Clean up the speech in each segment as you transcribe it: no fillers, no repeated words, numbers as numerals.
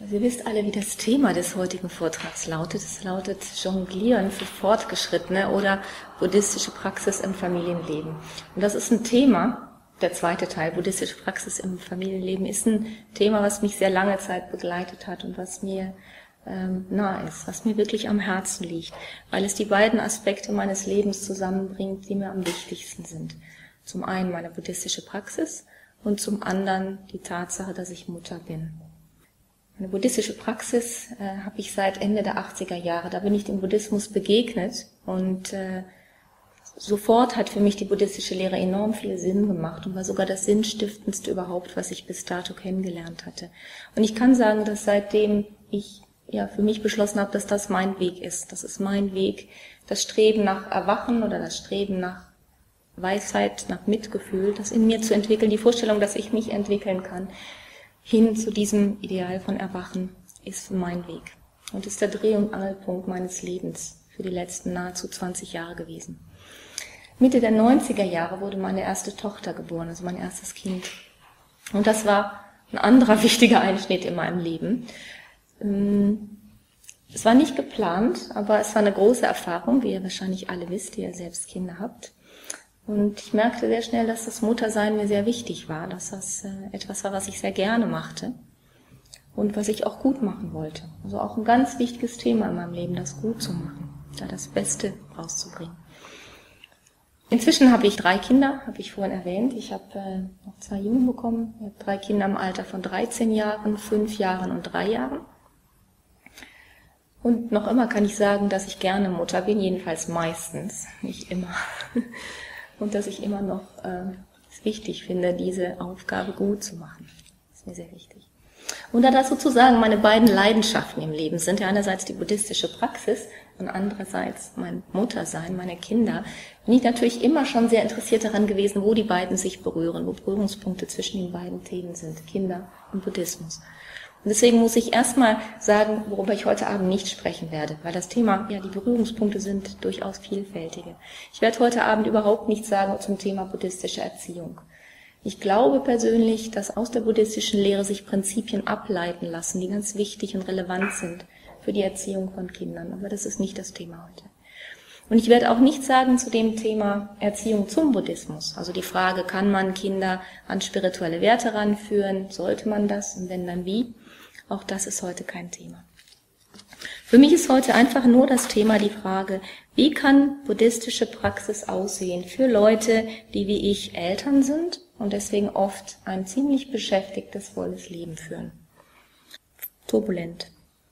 Also ihr wisst alle, wie das Thema des heutigen Vortrags lautet. Es lautet Jonglieren für Fortgeschrittene oder buddhistische Praxis im Familienleben. Und das ist ein Thema, der zweite Teil, buddhistische Praxis im Familienleben, ist ein Thema, was mich sehr lange Zeit begleitet hat und was mir nahe ist, was mir wirklich am Herzen liegt, weil es die beiden Aspekte meines Lebens zusammenbringt, die mir am wichtigsten sind. Zum einen meine buddhistische Praxis und zum anderen die Tatsache, dass ich Mutter bin. Eine buddhistische Praxis habe ich seit Ende der 80er Jahre. Da bin ich dem Buddhismus begegnet und sofort hat für mich die buddhistische Lehre enorm viel Sinn gemacht und war sogar das Sinnstiftendste überhaupt, was ich bis dato kennengelernt hatte. Und ich kann sagen, dass seitdem ich für mich beschlossen habe, dass das mein Weg ist. Das ist mein Weg, das Streben nach Erwachen oder das Streben nach Weisheit, nach Mitgefühl, das in mir zu entwickeln, die Vorstellung, dass ich mich entwickeln kann, hin zu diesem Ideal von Erwachen, ist mein Weg. Und ist der Dreh- und Angelpunkt meines Lebens für die letzten nahezu 20 Jahre gewesen. Mitte der 90er Jahre wurde meine erste Tochter geboren, also mein erstes Kind. Und das war ein anderer wichtiger Einschnitt in meinem Leben. Es war nicht geplant, aber es war eine große Erfahrung, wie ihr wahrscheinlich alle wisst, die ihr selbst Kinder habt. Und ich merkte sehr schnell, dass das Muttersein mir sehr wichtig war, dass das etwas war, was ich sehr gerne machte und was ich auch gut machen wollte. Also auch ein ganz wichtiges Thema in meinem Leben, das gut zu machen, da das Beste rauszubringen. Inzwischen habe ich 3 Kinder, habe ich vorhin erwähnt. Ich habe noch 2 Jungen bekommen. Ich habe 3 Kinder im Alter von 13 Jahren, 5 Jahren und 3 Jahren. Und noch immer kann ich sagen, dass ich gerne Mutter bin, jedenfalls meistens, nicht immer. Und dass ich immer noch es wichtig finde, diese Aufgabe gut zu machen. Das ist mir sehr wichtig. Und da das sozusagen meine beiden Leidenschaften im Leben sind, ja einerseits die buddhistische Praxis und andererseits mein Muttersein, meine Kinder, bin ich natürlich immer schon sehr interessiert daran gewesen, wo die beiden sich berühren, wo Berührungspunkte zwischen den beiden Themen sind, Kinder und Buddhismus. Und deswegen muss ich erstmal sagen, worüber ich heute Abend nicht sprechen werde, weil das Thema, die Berührungspunkte sind durchaus vielfältige. Ich werde heute Abend überhaupt nichts sagen zum Thema buddhistische Erziehung. Ich glaube persönlich, dass aus der buddhistischen Lehre sich Prinzipien ableiten lassen, die ganz wichtig und relevant sind für die Erziehung von Kindern. Aber das ist nicht das Thema heute. Und ich werde auch nichts sagen zu dem Thema Erziehung zum Buddhismus. Also die Frage, kann man Kinder an spirituelle Werte ranführen? Sollte man das? Und wenn, dann wie? Auch das ist heute kein Thema. Für mich ist heute einfach nur das Thema die Frage, wie kann buddhistische Praxis aussehen für Leute, die wie ich Eltern sind und deswegen oft ein ziemlich beschäftigtes, volles Leben führen. Turbulent.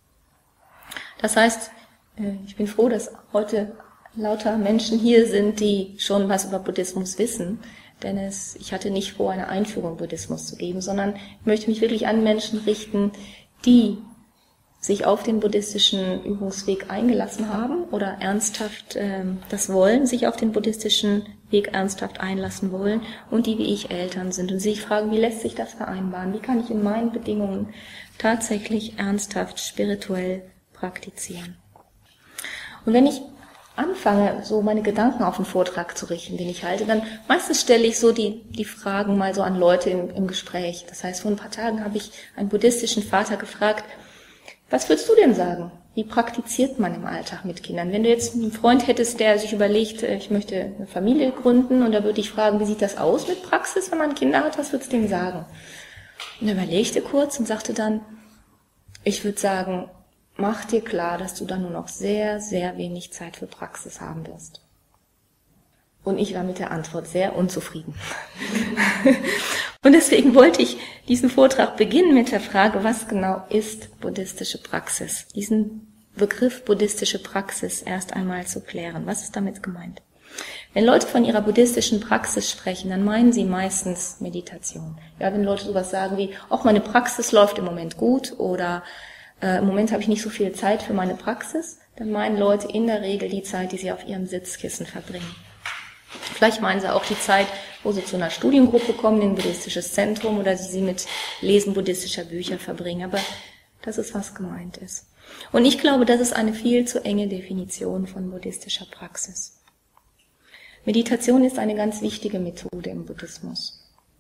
Das heißt, ich bin froh, dass heute lauter Menschen hier sind, die schon was über Buddhismus wissen, denn ich hatte nicht vor, eine Einführung in Buddhismus zu geben, sondern ich möchte mich wirklich an Menschen richten, die sich auf den buddhistischen Übungsweg eingelassen haben oder ernsthaft das wollen, sich auf den buddhistischen Weg ernsthaft einlassen wollen und die wie ich Eltern sind und sich fragen, wie lässt sich das vereinbaren, wie kann ich in meinen Bedingungen tatsächlich ernsthaft spirituell praktizieren. Und wenn ich anfange, so meine Gedanken auf den Vortrag zu richten, den ich halte, dann meistens stelle ich so die Fragen mal so an Leute im Gespräch. Das heißt, vor ein paar Tagen habe ich einen buddhistischen Vater gefragt, was würdest du denn sagen? Wie praktiziert man im Alltag mit Kindern? Wenn du jetzt einen Freund hättest, der sich überlegt, ich möchte eine Familie gründen, und da würde ich fragen, wie sieht das aus mit Praxis, wenn man Kinder hat, was würdest du dem sagen? Und er überlegte kurz und sagte dann, ich würde sagen, mach dir klar, dass du dann nur noch sehr, sehr wenig Zeit für Praxis haben wirst. Und ich war mit der Antwort sehr unzufrieden. Und deswegen wollte ich diesen Vortrag beginnen mit der Frage, was genau ist buddhistische Praxis? Diesen Begriff buddhistische Praxis erst einmal zu klären. Was ist damit gemeint? Wenn Leute von ihrer buddhistischen Praxis sprechen, dann meinen sie meistens Meditation. Ja, wenn Leute sowas sagen wie, auch meine Praxis läuft im Moment gut oder im Moment habe ich nicht so viel Zeit für meine Praxis, dann meinen Leute in der Regel die Zeit, die sie auf ihrem Sitzkissen verbringen. Vielleicht meinen sie auch die Zeit, wo sie zu einer Studiengruppe kommen, in ein buddhistisches Zentrum oder sie mit Lesen buddhistischer Bücher verbringen. Aber das ist, was gemeint ist. Und ich glaube, das ist eine viel zu enge Definition von buddhistischer Praxis. Meditation ist eine ganz wichtige Methode im Buddhismus.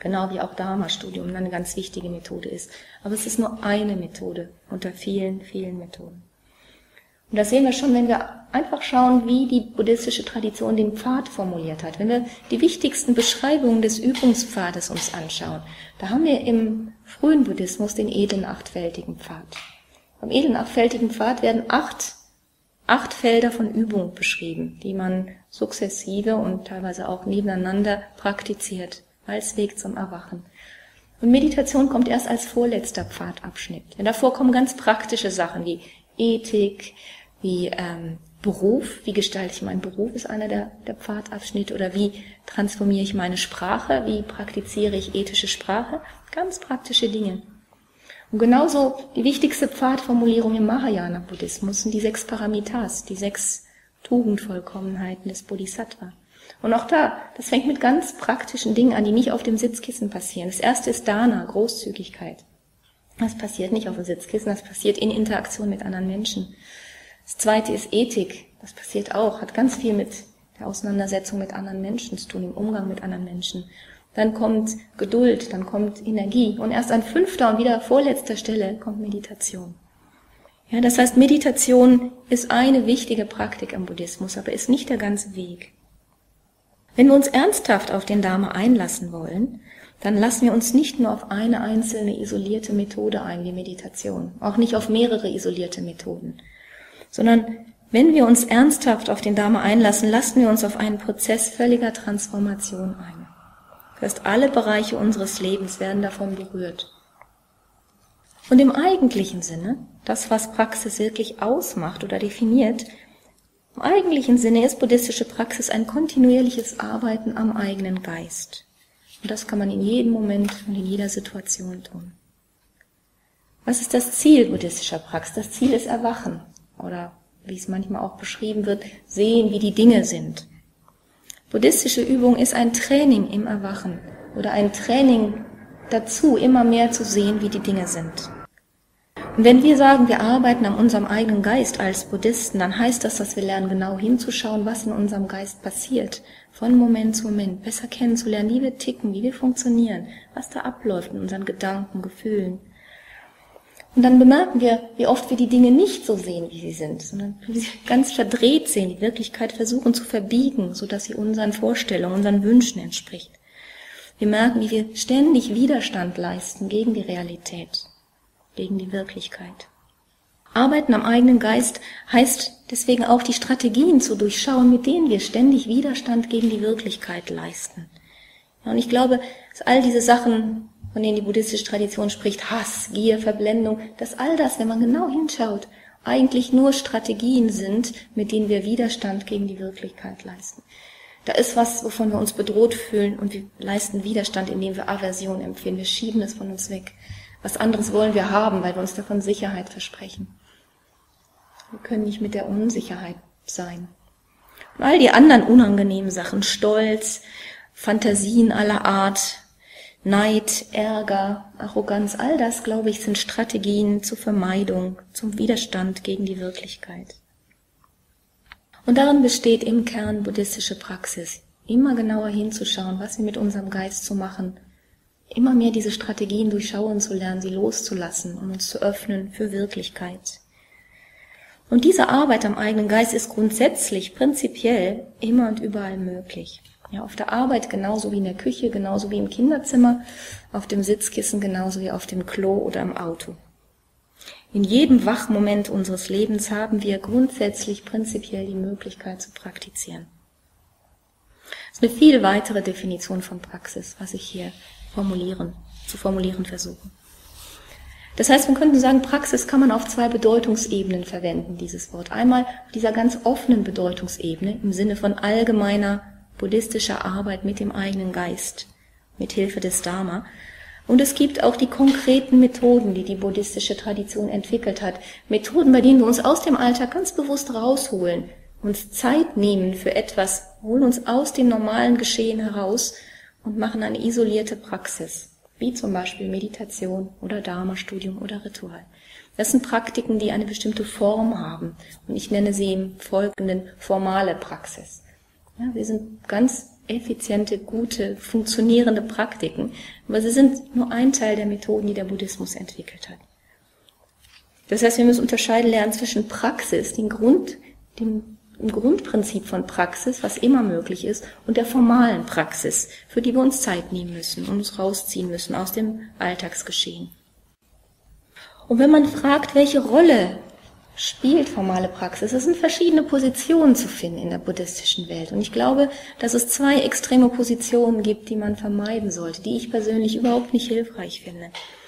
Genau wie auch Dharma-Studium eine ganz wichtige Methode ist. Aber es ist nur eine Methode unter vielen, vielen Methoden. Und das sehen wir schon, wenn wir einfach schauen, wie die buddhistische Tradition den Pfad formuliert hat. Wenn wir die wichtigsten Beschreibungen des Übungspfades uns anschauen, da haben wir im frühen Buddhismus den edlen achtfältigen Pfad. Beim edlen achtfältigen Pfad werden acht Felder von Übung beschrieben, die man sukzessive und teilweise auch nebeneinander praktiziert, als Weg zum Erwachen. Und Meditation kommt erst als vorletzter Pfadabschnitt. Denn davor kommen ganz praktische Sachen wie Ethik, wie Beruf, wie gestalte ich meinen Beruf, ist einer der Pfadabschnitte, oder wie transformiere ich meine Sprache, wie praktiziere ich ethische Sprache, ganz praktische Dinge. Und genauso die wichtigste Pfadformulierung im Mahayana-Buddhismus sind die 6 Paramitas, die 6 Tugendvollkommenheiten des Bodhisattva. Und auch das fängt mit ganz praktischen Dingen an, die nicht auf dem Sitzkissen passieren. Das erste ist Dana, Großzügigkeit. Das passiert nicht auf dem Sitzkissen, das passiert in Interaktion mit anderen Menschen. Das zweite ist Ethik, das passiert auch, hat ganz viel mit der Auseinandersetzung mit anderen Menschen zu tun, im Umgang mit anderen Menschen. Dann kommt Geduld, dann kommt Energie und erst an 5. und wieder vorletzter Stelle kommt Meditation. Ja, das heißt, Meditation ist eine wichtige Praktik im Buddhismus, aber ist nicht der ganze Weg. Wenn wir uns ernsthaft auf den Dharma einlassen wollen, dann lassen wir uns nicht nur auf eine einzelne isolierte Methode ein, wie Meditation, auch nicht auf mehrere isolierte Methoden, sondern wenn wir uns ernsthaft auf den Dharma einlassen, lassen wir uns auf einen Prozess völliger Transformation ein. Das heißt, alle Bereiche unseres Lebens werden davon berührt. Und im eigentlichen Sinne, das, was Praxis wirklich ausmacht oder definiert, im eigentlichen Sinne ist buddhistische Praxis ein kontinuierliches Arbeiten am eigenen Geist. Und das kann man in jedem Moment und in jeder Situation tun. Was ist das Ziel buddhistischer Praxis? Das Ziel ist Erwachen. Oder, wie es manchmal auch beschrieben wird, sehen, wie die Dinge sind. Buddhistische Übung ist ein Training im Erwachen oder ein Training dazu, immer mehr zu sehen, wie die Dinge sind. Und wenn wir sagen, wir arbeiten an unserem eigenen Geist als Buddhisten, dann heißt das, dass wir lernen, genau hinzuschauen, was in unserem Geist passiert, von Moment zu Moment, besser kennenzulernen, wie wir ticken, wie wir funktionieren, was da abläuft in unseren Gedanken, Gefühlen. Und dann bemerken wir, wie oft wir die Dinge nicht so sehen, wie sie sind, sondern wie sie ganz verdreht sehen, die Wirklichkeit versuchen zu verbiegen, sodass sie unseren Vorstellungen, unseren Wünschen entspricht. Wir merken, wie wir ständig Widerstand leisten gegen die Realität, gegen die Wirklichkeit. Arbeiten am eigenen Geist heißt deswegen auch, die Strategien zu durchschauen, mit denen wir ständig Widerstand gegen die Wirklichkeit leisten. Ja, und ich glaube, dass all diese Sachen, von denen die buddhistische Tradition spricht, Hass, Gier, Verblendung, dass all das, wenn man genau hinschaut, eigentlich nur Strategien sind, mit denen wir Widerstand gegen die Wirklichkeit leisten. Da ist was, wovon wir uns bedroht fühlen und wir leisten Widerstand, indem wir Aversion empfinden. Wir schieben es von uns weg. Was anderes wollen wir haben, weil wir uns davon Sicherheit versprechen. Wir können nicht mit der Unsicherheit sein. Und all die anderen unangenehmen Sachen, Stolz, Fantasien aller Art, Neid, Ärger, Arroganz, all das, glaube ich, sind Strategien zur Vermeidung, zum Widerstand gegen die Wirklichkeit. Und darin besteht im Kern buddhistische Praxis, immer genauer hinzuschauen, was wir mit unserem Geist zu machen, immer mehr diese Strategien durchschauen zu lernen, sie loszulassen und uns zu öffnen für Wirklichkeit. Und diese Arbeit am eigenen Geist ist grundsätzlich, prinzipiell immer und überall möglich. Ja, auf der Arbeit genauso wie in der Küche, genauso wie im Kinderzimmer, auf dem Sitzkissen genauso wie auf dem Klo oder im Auto. In jedem Wachmoment unseres Lebens haben wir grundsätzlich prinzipiell die Möglichkeit zu praktizieren. Das ist eine viel weitere Definition von Praxis, was ich hier zu formulieren versuche. Das heißt, man könnte sagen, Praxis kann man auf 2 Bedeutungsebenen verwenden, dieses Wort. Einmal auf dieser ganz offenen Bedeutungsebene im Sinne von allgemeiner buddhistischer Arbeit mit dem eigenen Geist, mit Hilfe des Dharma. Und es gibt auch die konkreten Methoden, die die buddhistische Tradition entwickelt hat. Methoden, bei denen wir uns aus dem Alltag ganz bewusst rausholen, uns Zeit nehmen für etwas, holen uns aus dem normalen Geschehen heraus und machen eine isolierte Praxis, wie zum Beispiel Meditation oder Dharma-Studium oder Ritual. Das sind Praktiken, die eine bestimmte Form haben und ich nenne sie im Folgenden formale Praxis. Ja, sie sind ganz effiziente, gute, funktionierende Praktiken, aber sie sind nur ein Teil der Methoden, die der Buddhismus entwickelt hat. Das heißt, wir müssen unterscheiden lernen zwischen Praxis, dem Grundprinzip von Praxis, was immer möglich ist, und der formalen Praxis, für die wir uns Zeit nehmen müssen und uns rausziehen müssen aus dem Alltagsgeschehen. Und wenn man fragt, welche Rolle spielt formale Praxis, es sind verschiedene Positionen zu finden in der buddhistischen Welt. Und ich glaube, dass es zwei extreme Positionen gibt, die man vermeiden sollte, die ich persönlich überhaupt nicht hilfreich finde.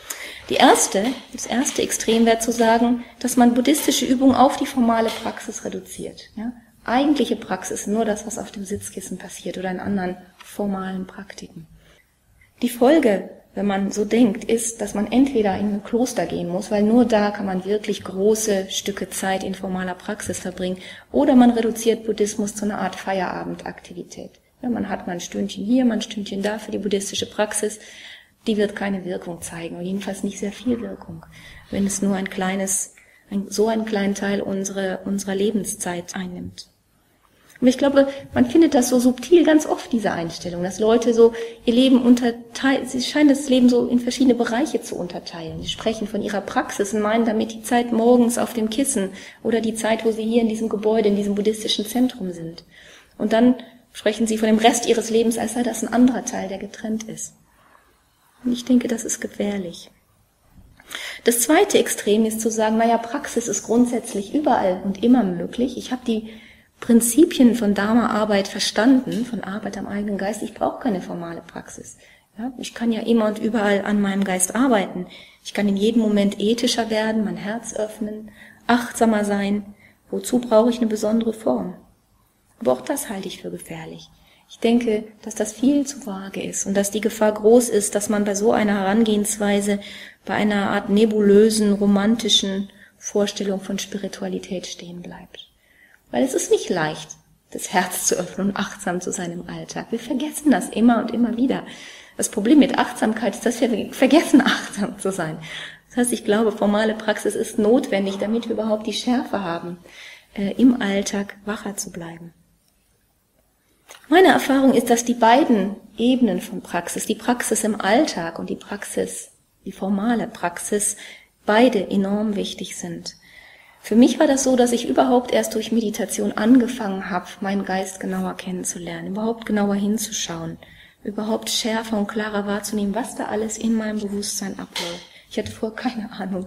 Das erste Extrem wäre zu sagen, dass man buddhistische Übungen auf die formale Praxis reduziert. Ja? Eigentliche Praxis, nur das, was auf dem Sitzkissen passiert oder in anderen formalen Praktiken. Die Folge, wenn man so denkt, ist, dass man entweder in ein Kloster gehen muss, weil nur da kann man wirklich große Stücke Zeit in formaler Praxis verbringen, oder man reduziert Buddhismus zu einer Art Feierabendaktivität. Ja, man hat mal ein Stündchen hier, mal ein Stündchen da für die buddhistische Praxis, die wird keine Wirkung zeigen, oder jedenfalls nicht sehr viel Wirkung, wenn es nur so einen kleinen Teil unserer Lebenszeit einnimmt. Und ich glaube, man findet das so subtil ganz oft, diese Einstellung, dass Leute so ihr Leben unterteilen, sie scheinen das Leben so in verschiedene Bereiche zu unterteilen. Sie sprechen von ihrer Praxis und meinen damit die Zeit morgens auf dem Kissen oder die Zeit, wo sie hier in diesem Gebäude, in diesem buddhistischen Zentrum sind. Und dann sprechen sie von dem Rest ihres Lebens, als sei das ein anderer Teil, der getrennt ist. Und ich denke, das ist gefährlich. Das zweite Extrem ist zu sagen, Praxis ist grundsätzlich überall und immer möglich. Ich habe die Prinzipien von Dharma-Arbeit verstanden, von Arbeit am eigenen Geist. Ich brauche keine formale Praxis. Ja, ich kann ja immer und überall an meinem Geist arbeiten. Ich kann in jedem Moment ethischer werden, mein Herz öffnen, achtsamer sein. Wozu brauche ich eine besondere Form? Aber auch das halte ich für gefährlich. Ich denke, dass das viel zu vage ist und dass die Gefahr groß ist, dass man bei so einer Herangehensweise, bei einer Art nebulösen, romantischen Vorstellung von Spiritualität stehen bleibt. Weil es ist nicht leicht, das Herz zu öffnen und achtsam zu sein im Alltag. Wir vergessen das immer und immer wieder. Das Problem mit Achtsamkeit ist, dass wir vergessen, achtsam zu sein. Das heißt, ich glaube, formale Praxis ist notwendig, damit wir überhaupt die Schärfe haben, im Alltag wacher zu bleiben. Meine Erfahrung ist, dass die beiden Ebenen von Praxis, die Praxis im Alltag und die formale Praxis, beide enorm wichtig sind. Für mich war das so, dass ich überhaupt erst durch Meditation angefangen habe, meinen Geist genauer kennenzulernen, überhaupt genauer hinzuschauen, überhaupt schärfer und klarer wahrzunehmen, was da alles in meinem Bewusstsein abläuft. Ich hatte vorher keine Ahnung.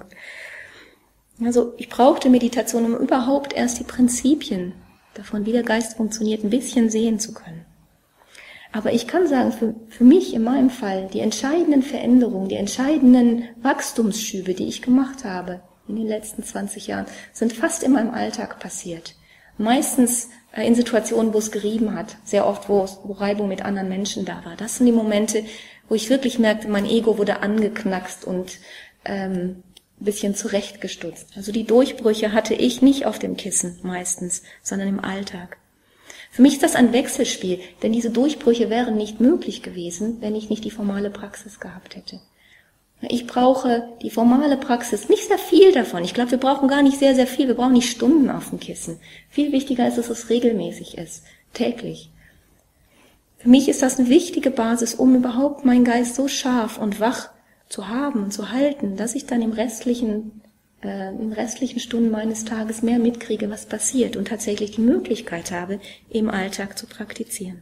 Also ich brauchte Meditation, um überhaupt erst die Prinzipien davon, wie der Geist funktioniert, ein bisschen sehen zu können. Aber ich kann sagen, für mich in meinem Fall, die entscheidenden Veränderungen, die entscheidenden Wachstumsschübe, die ich gemacht habe in den letzten 20 Jahren, sind fast immer im Alltag passiert. Meistens in Situationen, wo es gerieben hat, sehr oft, wo Reibung mit anderen Menschen da war. Das sind die Momente, wo ich wirklich merkte, mein Ego wurde angeknackst und ein bisschen zurechtgestutzt. Also die Durchbrüche hatte ich nicht auf dem Kissen meistens, sondern im Alltag. Für mich ist das ein Wechselspiel, denn diese Durchbrüche wären nicht möglich gewesen, wenn ich nicht die formale Praxis gehabt hätte. Ich brauche die formale Praxis, nicht sehr viel davon. Ich glaube, wir brauchen gar nicht sehr, sehr viel. Wir brauchen nicht Stunden auf dem Kissen. Viel wichtiger ist, dass es regelmäßig ist, täglich. Für mich ist das eine wichtige Basis, um überhaupt meinen Geist so scharf und wach zu haben und zu halten, dass ich dann in restlichen Stunden meines Tages mehr mitkriege, was passiert und tatsächlich die Möglichkeit habe, im Alltag zu praktizieren.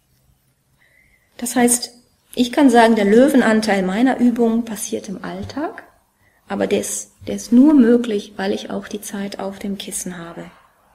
Das heißt, ich kann sagen, der Löwenanteil meiner Übungen passiert im Alltag, aber der ist nur möglich, weil ich auch die Zeit auf dem Kissen habe.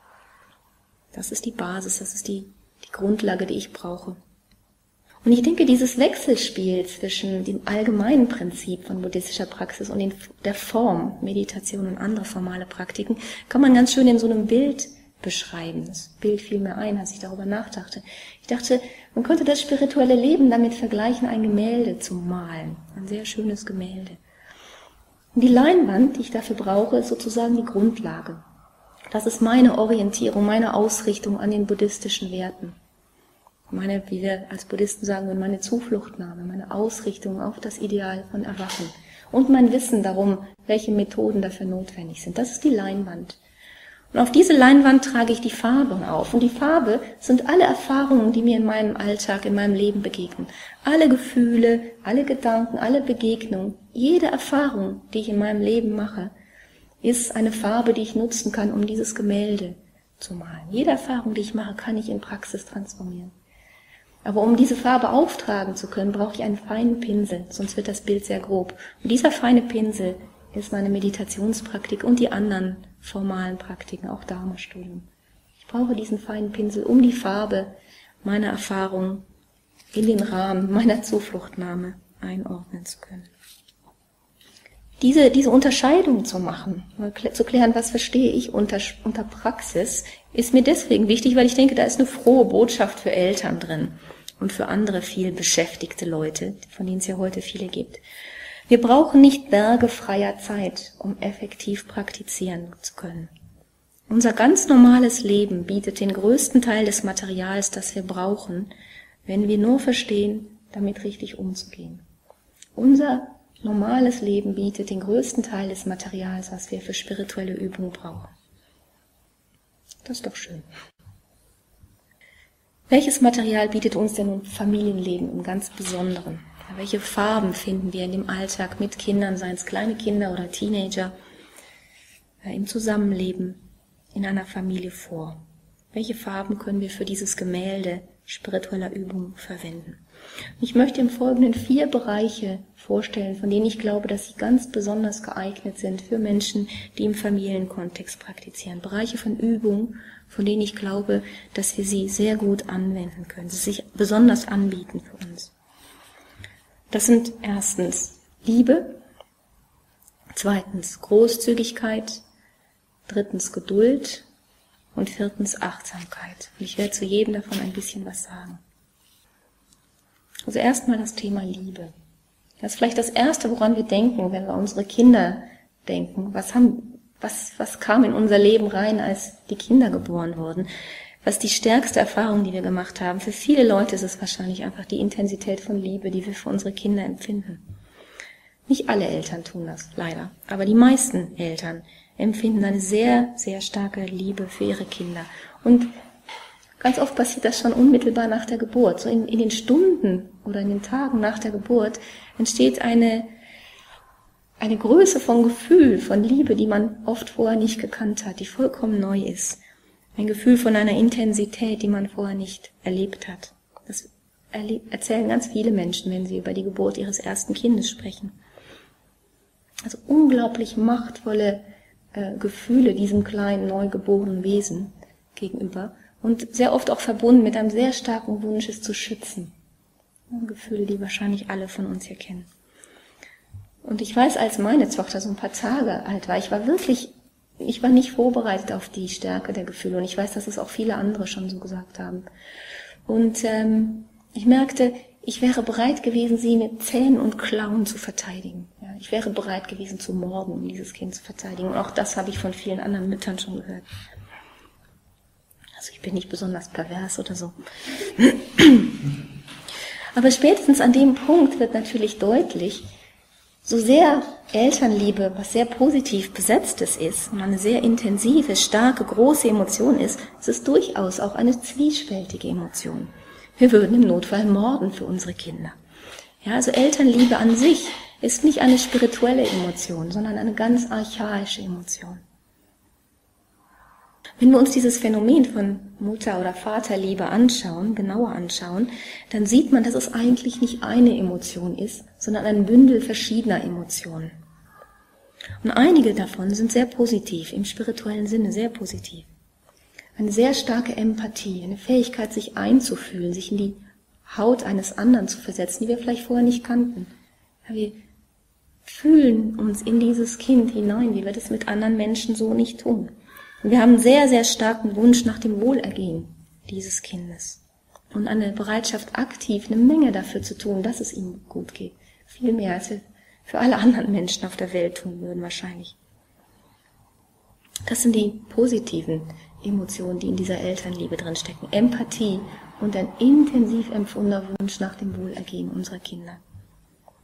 Das ist die Basis, das ist die Grundlage, die ich brauche. Und ich denke, dieses Wechselspiel zwischen dem allgemeinen Prinzip von buddhistischer Praxis und der Form, Meditation und andere formale Praktiken, kann man ganz schön in so einem Bild beschreiben. Das Bild fiel mir ein, als ich darüber nachdachte. Ich dachte, man könnte das spirituelle Leben damit vergleichen, ein Gemälde zu malen. Ein sehr schönes Gemälde. Und die Leinwand, die ich dafür brauche, ist sozusagen die Grundlage. Das ist meine Orientierung, meine Ausrichtung an den buddhistischen Werten. Wie wir als Buddhisten sagen, meine Zufluchtnahme, meine Ausrichtung auf das Ideal von Erwachen. Und mein Wissen darum, welche Methoden dafür notwendig sind. Das ist die Leinwand. Und auf diese Leinwand trage ich die Farben auf. Und die Farbe sind alle Erfahrungen, die mir in meinem Alltag, in meinem Leben begegnen. Alle Gefühle, alle Gedanken, alle Begegnungen, jede Erfahrung, die ich in meinem Leben mache, ist eine Farbe, die ich nutzen kann, um dieses Gemälde zu malen. Jede Erfahrung, die ich mache, kann ich in Praxis transformieren. Aber um diese Farbe auftragen zu können, brauche ich einen feinen Pinsel, sonst wird das Bild sehr grob. Und dieser feine Pinsel ist meine Meditationspraktik und die anderen formalen Praktiken, auch Dharma-Studium. Ich brauche diesen feinen Pinsel, um die Farbe meiner Erfahrung in den Rahmen meiner Zufluchtnahme einordnen zu können. Diese Unterscheidung zu machen, zu klären, was verstehe ich unter Praxis, ist mir deswegen wichtig, weil ich denke, da ist eine frohe Botschaft für Eltern drin und für andere viel beschäftigte Leute, von denen es ja heute viele gibt. Wir brauchen nicht Berge freier Zeit, um effektiv praktizieren zu können. Unser ganz normales Leben bietet den größten Teil des Materials, das wir brauchen, wenn wir nur verstehen, damit richtig umzugehen. Unser normales Leben bietet den größten Teil des Materials, was wir für spirituelle Übungen brauchen. Das ist doch schön. Welches Material bietet uns denn ein Familienleben im ganz Besonderen? Welche Farben finden wir in dem Alltag mit Kindern, seien es kleine Kinder oder Teenager, im Zusammenleben in einer Familie vor? Welche Farben können wir für dieses Gemälde spiritueller Übung verwenden? Ich möchte im Folgenden 4 Bereiche vorstellen, von denen ich glaube, dass sie ganz besonders geeignet sind für Menschen, die im Familienkontext praktizieren. Bereiche von Übung, von denen ich glaube, dass wir sie sehr gut anwenden können, sie sich besonders anbieten für uns. Das sind erstens Liebe, zweitens Großzügigkeit, drittens Geduld und viertens Achtsamkeit. Und ich werde zu jedem davon ein bisschen was sagen. Also erstmal das Thema Liebe. Das ist vielleicht das Erste, woran wir denken, wenn wir an unsere Kinder denken. Was kam in unser Leben rein, als die Kinder geboren wurden? Was ist die stärkste Erfahrung, die wir gemacht haben? Für viele Leute ist es wahrscheinlich einfach die Intensität von Liebe, die wir für unsere Kinder empfinden. Nicht alle Eltern tun das, leider. Aber die meisten Eltern empfinden eine sehr, sehr starke Liebe für ihre Kinder. Und ganz oft passiert das schon unmittelbar nach der Geburt. So in den Stunden oder in den Tagen nach der Geburt entsteht eine Größe von Gefühl, von Liebe, die man oft vorher nicht gekannt hat, die vollkommen neu ist. Ein Gefühl von einer Intensität, die man vorher nicht erlebt hat. Das erzählen ganz viele Menschen, wenn sie über die Geburt ihres ersten Kindes sprechen. Also unglaublich machtvolle Gefühle diesem kleinen, neugeborenen Wesen gegenüber und sehr oft auch verbunden mit einem sehr starken Wunsch, es zu schützen. Gefühle, die wahrscheinlich alle von uns hier kennen. Und ich weiß, als meine Tochter so ein paar Tage alt war, ich war nicht vorbereitet auf die Stärke der Gefühle und ich weiß, dass es auch viele andere schon so gesagt haben. Und ich merkte, ich wäre bereit gewesen, sie mit Zähnen und Klauen zu verteidigen. Ja, ich wäre bereit gewesen zu morden, um dieses Kind zu verteidigen. Und auch das habe ich von vielen anderen Müttern schon gehört. Also ich bin nicht besonders pervers oder so. Aber spätestens an dem Punkt wird natürlich deutlich, so sehr Elternliebe, was sehr positiv besetztes ist und eine sehr intensive, starke, große Emotion ist, es ist durchaus auch eine zwiespältige Emotion. Wir würden im Notfall morden für unsere Kinder. Ja, also Elternliebe an sich ist nicht eine spirituelle Emotion, sondern eine ganz archaische Emotion. Wenn wir uns dieses Phänomen von Mutter- oder Vaterliebe anschauen, genauer anschauen, dann sieht man, dass es eigentlich nicht eine Emotion ist, sondern ein Bündel verschiedener Emotionen. Und einige davon sind sehr positiv, im spirituellen Sinne sehr positiv. Eine sehr starke Empathie, eine Fähigkeit, sich einzufühlen, sich in die Haut eines anderen zu versetzen, die wir vielleicht vorher nicht kannten. Ja, wir fühlen uns in dieses Kind hinein, wie wir das mit anderen Menschen so nicht tun. Und wir haben einen sehr, sehr starken Wunsch nach dem Wohlergehen dieses Kindes. Und eine Bereitschaft, aktiv eine Menge dafür zu tun, dass es ihm gut geht. Viel mehr, als wir für alle anderen Menschen auf der Welt tun würden wahrscheinlich. Das sind die positiven Emotionen, die in dieser Elternliebe drinstecken. Empathie und ein intensiv empfundener Wunsch nach dem Wohlergehen unserer Kinder.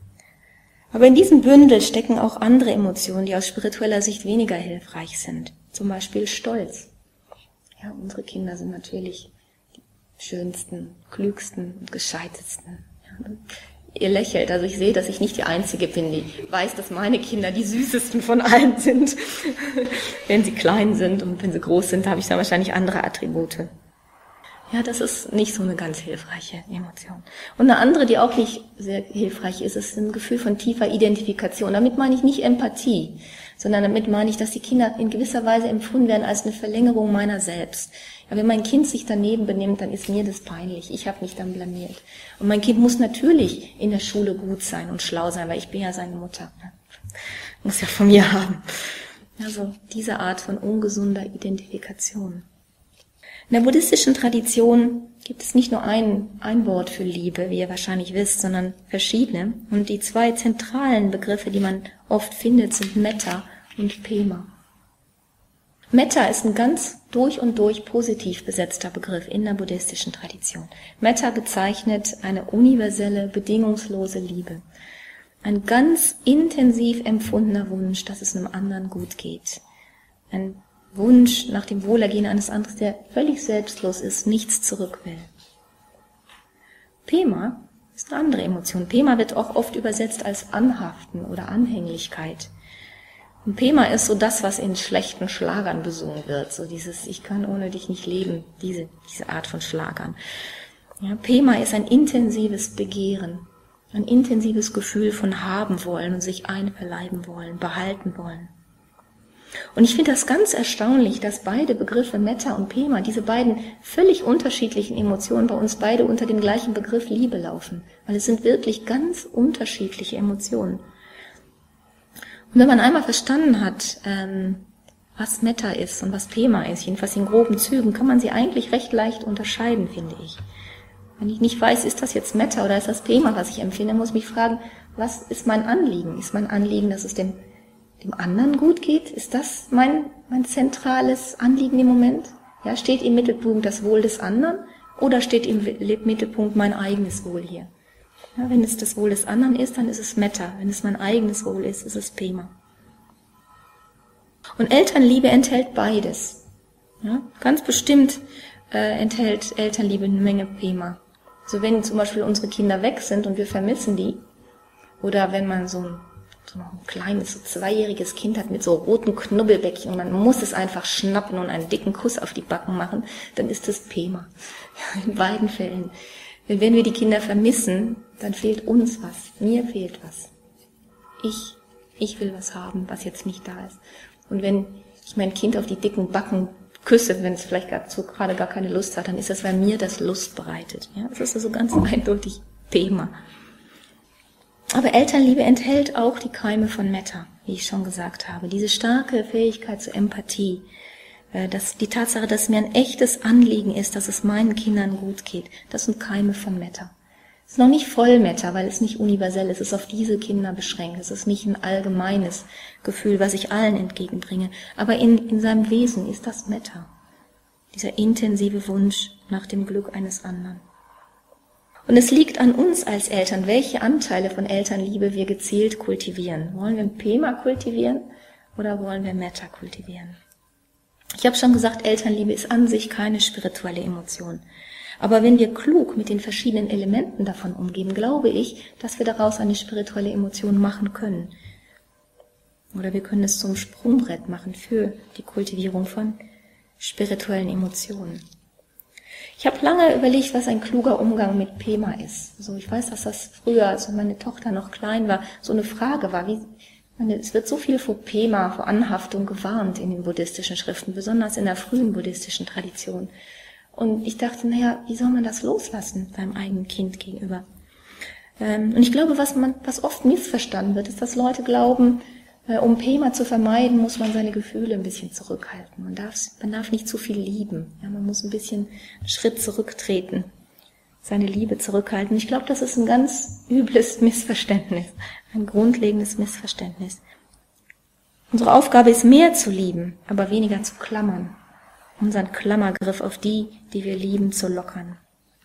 Aber in diesem Bündel stecken auch andere Emotionen, die aus spiritueller Sicht weniger hilfreich sind. zum Beispiel Stolz. Ja, unsere Kinder sind natürlich die schönsten, klügsten und gescheitesten. Ja, ihr lächelt, also ich sehe, dass ich nicht die Einzige bin, die weiß, dass meine Kinder die süßesten von allen sind. Wenn sie klein sind und wenn sie groß sind, habe ich dann wahrscheinlich andere Attribute. Ja, das ist nicht so eine ganz hilfreiche Emotion. Und eine andere, die auch nicht sehr hilfreich ist, ist ein Gefühl von tiefer Identifikation. Damit meine ich nicht Empathie, sondern damit meine ich, dass die Kinder in gewisser Weise empfunden werden als eine Verlängerung meiner selbst. Ja, wenn mein Kind sich daneben benimmt, dann ist mir das peinlich. Ich habe mich dann blamiert. Und mein Kind muss natürlich in der Schule gut sein und schlau sein, weil ich bin ja seine Mutter. Muss ja von mir haben. Also diese Art von ungesunder Identifikation. In der buddhistischen Tradition gibt es nicht nur ein Wort für Liebe, wie ihr wahrscheinlich wisst, sondern verschiedene. Und die zwei zentralen Begriffe, die man oft findet, sind Metta und Pema. Metta ist ein ganz durch und durch positiv besetzter Begriff in der buddhistischen Tradition. Metta bezeichnet eine universelle, bedingungslose Liebe. Ein ganz intensiv empfundener Wunsch, dass es einem anderen gut geht. Ein Wunsch nach dem Wohlergehen eines anderen, der völlig selbstlos ist, nichts zurück will. Pema ist eine andere Emotion. Pema wird auch oft übersetzt als Anhaften oder Anhänglichkeit. Und Pema ist so das, was in schlechten Schlagern besungen wird. So dieses, ich kann ohne dich nicht leben, diese Art von Schlagern. Ja, Pema ist ein intensives Begehren, ein intensives Gefühl von haben wollen und sich einverleiben wollen, behalten wollen. Und ich finde das ganz erstaunlich, dass beide Begriffe Metta und Pema, diese beiden völlig unterschiedlichen Emotionen bei uns beide unter dem gleichen Begriff Liebe laufen. Weil es sind wirklich ganz unterschiedliche Emotionen. Und wenn man einmal verstanden hat, was Metta ist und was Pema ist, jedenfalls in groben Zügen, kann man sie eigentlich recht leicht unterscheiden, finde ich. Wenn ich nicht weiß, ist das jetzt Metta oder ist das Pema, was ich empfinde, muss ich mich fragen, was ist mein Anliegen? Ist mein Anliegen, dass es dem anderen gut geht? Ist das mein zentrales Anliegen im Moment? Ja, steht im Mittelpunkt das Wohl des anderen oder steht im Mittelpunkt mein eigenes Wohl hier? Ja, wenn es das Wohl des anderen ist, dann ist es Metta. Wenn es mein eigenes Wohl ist, ist es Pema. Und Elternliebe enthält beides. Ja, ganz bestimmt enthält Elternliebe eine Menge Pema. So wenn zum Beispiel unsere Kinder weg sind und wir vermissen die, oder wenn man so ein kleines, so 2-jähriges Kind hat mit so roten Knubbelbäckchen und man muss es einfach schnappen und einen dicken Kuss auf die Backen machen, dann ist das Pema. In beiden Fällen. Denn wenn wir die Kinder vermissen, dann fehlt uns was. Mir fehlt was. Ich will was haben, was jetzt nicht da ist. Und wenn ich mein Kind auf die dicken Backen küsse, wenn es vielleicht gerade gar keine Lust hat, dann ist das, weil mir das Lust bereitet. Ja, das ist also ganz eindeutig Pema. Aber Elternliebe enthält auch die Keime von Metta, wie ich schon gesagt habe. Diese starke Fähigkeit zur Empathie, die Tatsache, dass mir ein echtes Anliegen ist, dass es meinen Kindern gut geht, das sind Keime von Metta. Es ist noch nicht voll Metta, weil es nicht universell ist, es ist auf diese Kinder beschränkt. Es ist nicht ein allgemeines Gefühl, was ich allen entgegenbringe. Aber in seinem Wesen ist das Metta, dieser intensive Wunsch nach dem Glück eines anderen. Und es liegt an uns als Eltern, welche Anteile von Elternliebe wir gezielt kultivieren. Wollen wir Pema kultivieren oder wollen wir Metta kultivieren? Ich habe schon gesagt, Elternliebe ist an sich keine spirituelle Emotion. Aber wenn wir klug mit den verschiedenen Elementen davon umgehen, glaube ich, dass wir daraus eine spirituelle Emotion machen können. Oder wir können es zum Sprungbrett machen für die Kultivierung von spirituellen Emotionen. Ich habe lange überlegt, was ein kluger Umgang mit Pema ist. Also ich weiß, dass das früher, als meine Tochter noch klein war, so eine Frage war. Es wird so viel vor Pema, vor Anhaftung gewarnt in den buddhistischen Schriften, besonders in der frühen buddhistischen Tradition. Und ich dachte, wie soll man das loslassen seinem eigenen Kind gegenüber? Und ich glaube, was oft missverstanden wird, ist, dass Leute glauben, um Pema zu vermeiden, muss man seine Gefühle ein bisschen zurückhalten. Man darf nicht zu viel lieben. Ja, man muss ein bisschen einen Schritt zurücktreten, seine Liebe zurückhalten. Ich glaube, das ist ein ganz übles Missverständnis, ein grundlegendes Missverständnis. Unsere Aufgabe ist, mehr zu lieben, aber weniger zu klammern. Unseren Klammergriff auf die wir lieben, zu lockern.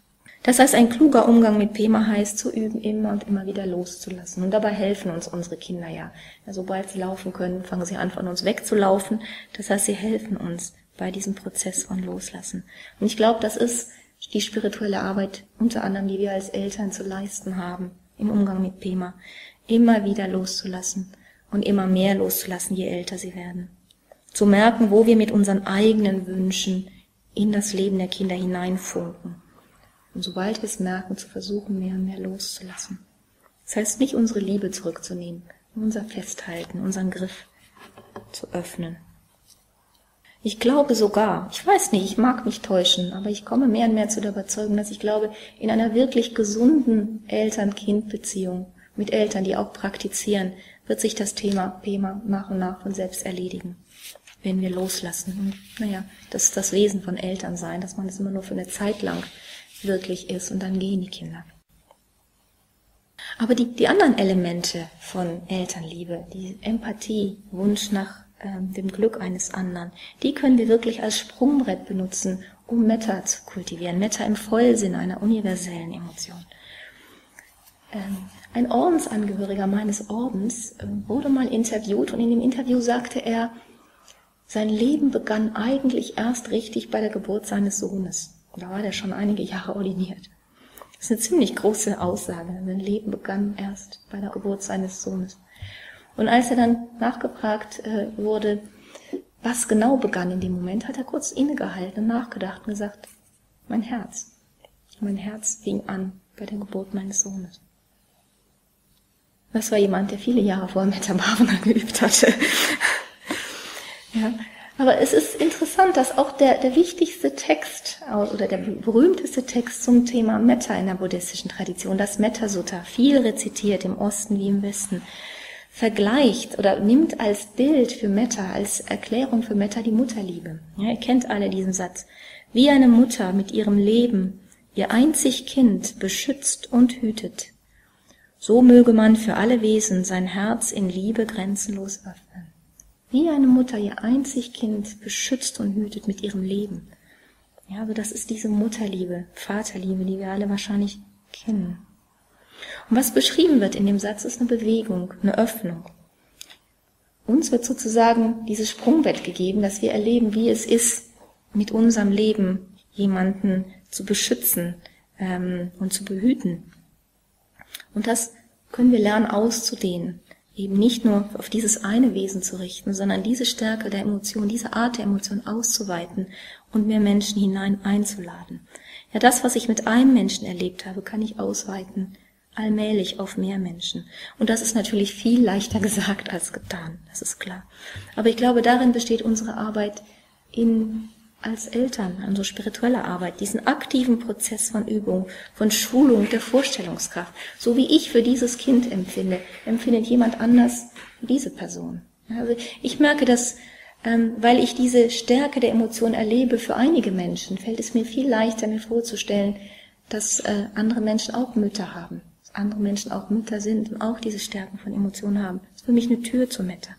Das heißt, ein kluger Umgang mit Pema heißt, zu üben, immer und immer wieder loszulassen. Und dabei helfen uns unsere Kinder ja. Sobald sie laufen können, fangen sie an, von uns wegzulaufen. Das heißt, sie helfen uns bei diesem Prozess von Loslassen. Und ich glaube, das ist die spirituelle Arbeit, unter anderem, die wir als Eltern zu leisten haben, im Umgang mit Pema. Immer wieder loszulassen und immer mehr loszulassen, je älter sie werden. Zu merken, wo wir mit unseren eigenen Wünschen in das Leben der Kinder hineinfunken. Und sobald wir es merken, zu versuchen, mehr und mehr loszulassen. Das heißt, nicht unsere Liebe zurückzunehmen, unser Festhalten, unseren Griff zu öffnen. Ich glaube sogar, ich weiß nicht, ich mag mich täuschen, aber ich komme mehr und mehr zu der Überzeugung, dass ich glaube, in einer wirklich gesunden Eltern-Kind-Beziehung mit Eltern, die auch praktizieren, wird sich das Thema Pema nach und nach von selbst erledigen, wenn wir loslassen. Und das ist das Wesen von Elternsein, dass man es immer nur für eine Zeit lang wirklich ist und dann gehen die Kinder. Aber die anderen Elemente von Elternliebe, die Empathie, Wunsch nach dem Glück eines anderen, die können wir wirklich als Sprungbrett benutzen, um Metta zu kultivieren. Metta im Vollsinn einer universellen Emotion. Ein Ordensangehöriger meines Ordens wurde mal interviewt und in dem Interview sagte er, sein Leben begann eigentlich erst richtig bei der Geburt seines Sohnes. Da war der schon einige Jahre ordiniert. Das ist eine ziemlich große Aussage. Sein Leben begann erst bei der Geburt seines Sohnes. Und als er dann nachgefragt wurde, was genau begann in dem Moment, hat er kurz innegehalten und nachgedacht und gesagt, mein Herz. Mein Herz fing an bei der Geburt meines Sohnes. Das war jemand, der viele Jahre vorher Metta Bhavana geübt hatte. Ja. Aber es ist interessant, dass auch der wichtigste Text oder der berühmteste Text zum Thema Metta in der buddhistischen Tradition, das Metta-Sutta, viel rezitiert im Osten wie im Westen, vergleicht oder nimmt als Bild für Metta, als Erklärung für Metta die Mutterliebe. Ja, ihr kennt alle diesen Satz. Wie eine Mutter mit ihrem Leben ihr einzig Kind beschützt und hütet, so möge man für alle Wesen sein Herz in Liebe grenzenlos öffnen. Wie eine Mutter ihr einzig Kind beschützt und hütet mit ihrem Leben. Ja, also das ist diese Mutterliebe, Vaterliebe, die wir alle wahrscheinlich kennen. Und was beschrieben wird in dem Satz, ist eine Bewegung, eine Öffnung. Uns wird sozusagen dieses Sprungbrett gegeben, dass wir erleben, wie es ist, mit unserem Leben jemanden zu beschützen und zu behüten. Und das können wir lernen auszudehnen. Eben nicht nur auf dieses eine Wesen zu richten, sondern diese Stärke der Emotion, diese Art der Emotion auszuweiten und mehr Menschen hinein einzuladen. Ja, das, was ich mit einem Menschen erlebt habe, kann ich ausweiten, allmählich auf mehr Menschen. Und das ist natürlich viel leichter gesagt als getan, das ist klar. Aber ich glaube, darin besteht unsere Arbeit als Eltern, unsere spirituelle Arbeit, diesen aktiven Prozess von Übung, von Schulung der Vorstellungskraft. So wie ich für dieses Kind empfinde, empfindet jemand anders für diese Person. Also ich merke, dass, weil ich diese Stärke der Emotion erlebe für einige Menschen, fällt es mir viel leichter, mir vorzustellen, dass andere Menschen auch Mütter haben, dass andere Menschen auch Mütter sind und auch diese Stärken von Emotionen haben. Das ist für mich eine Tür zur Metta.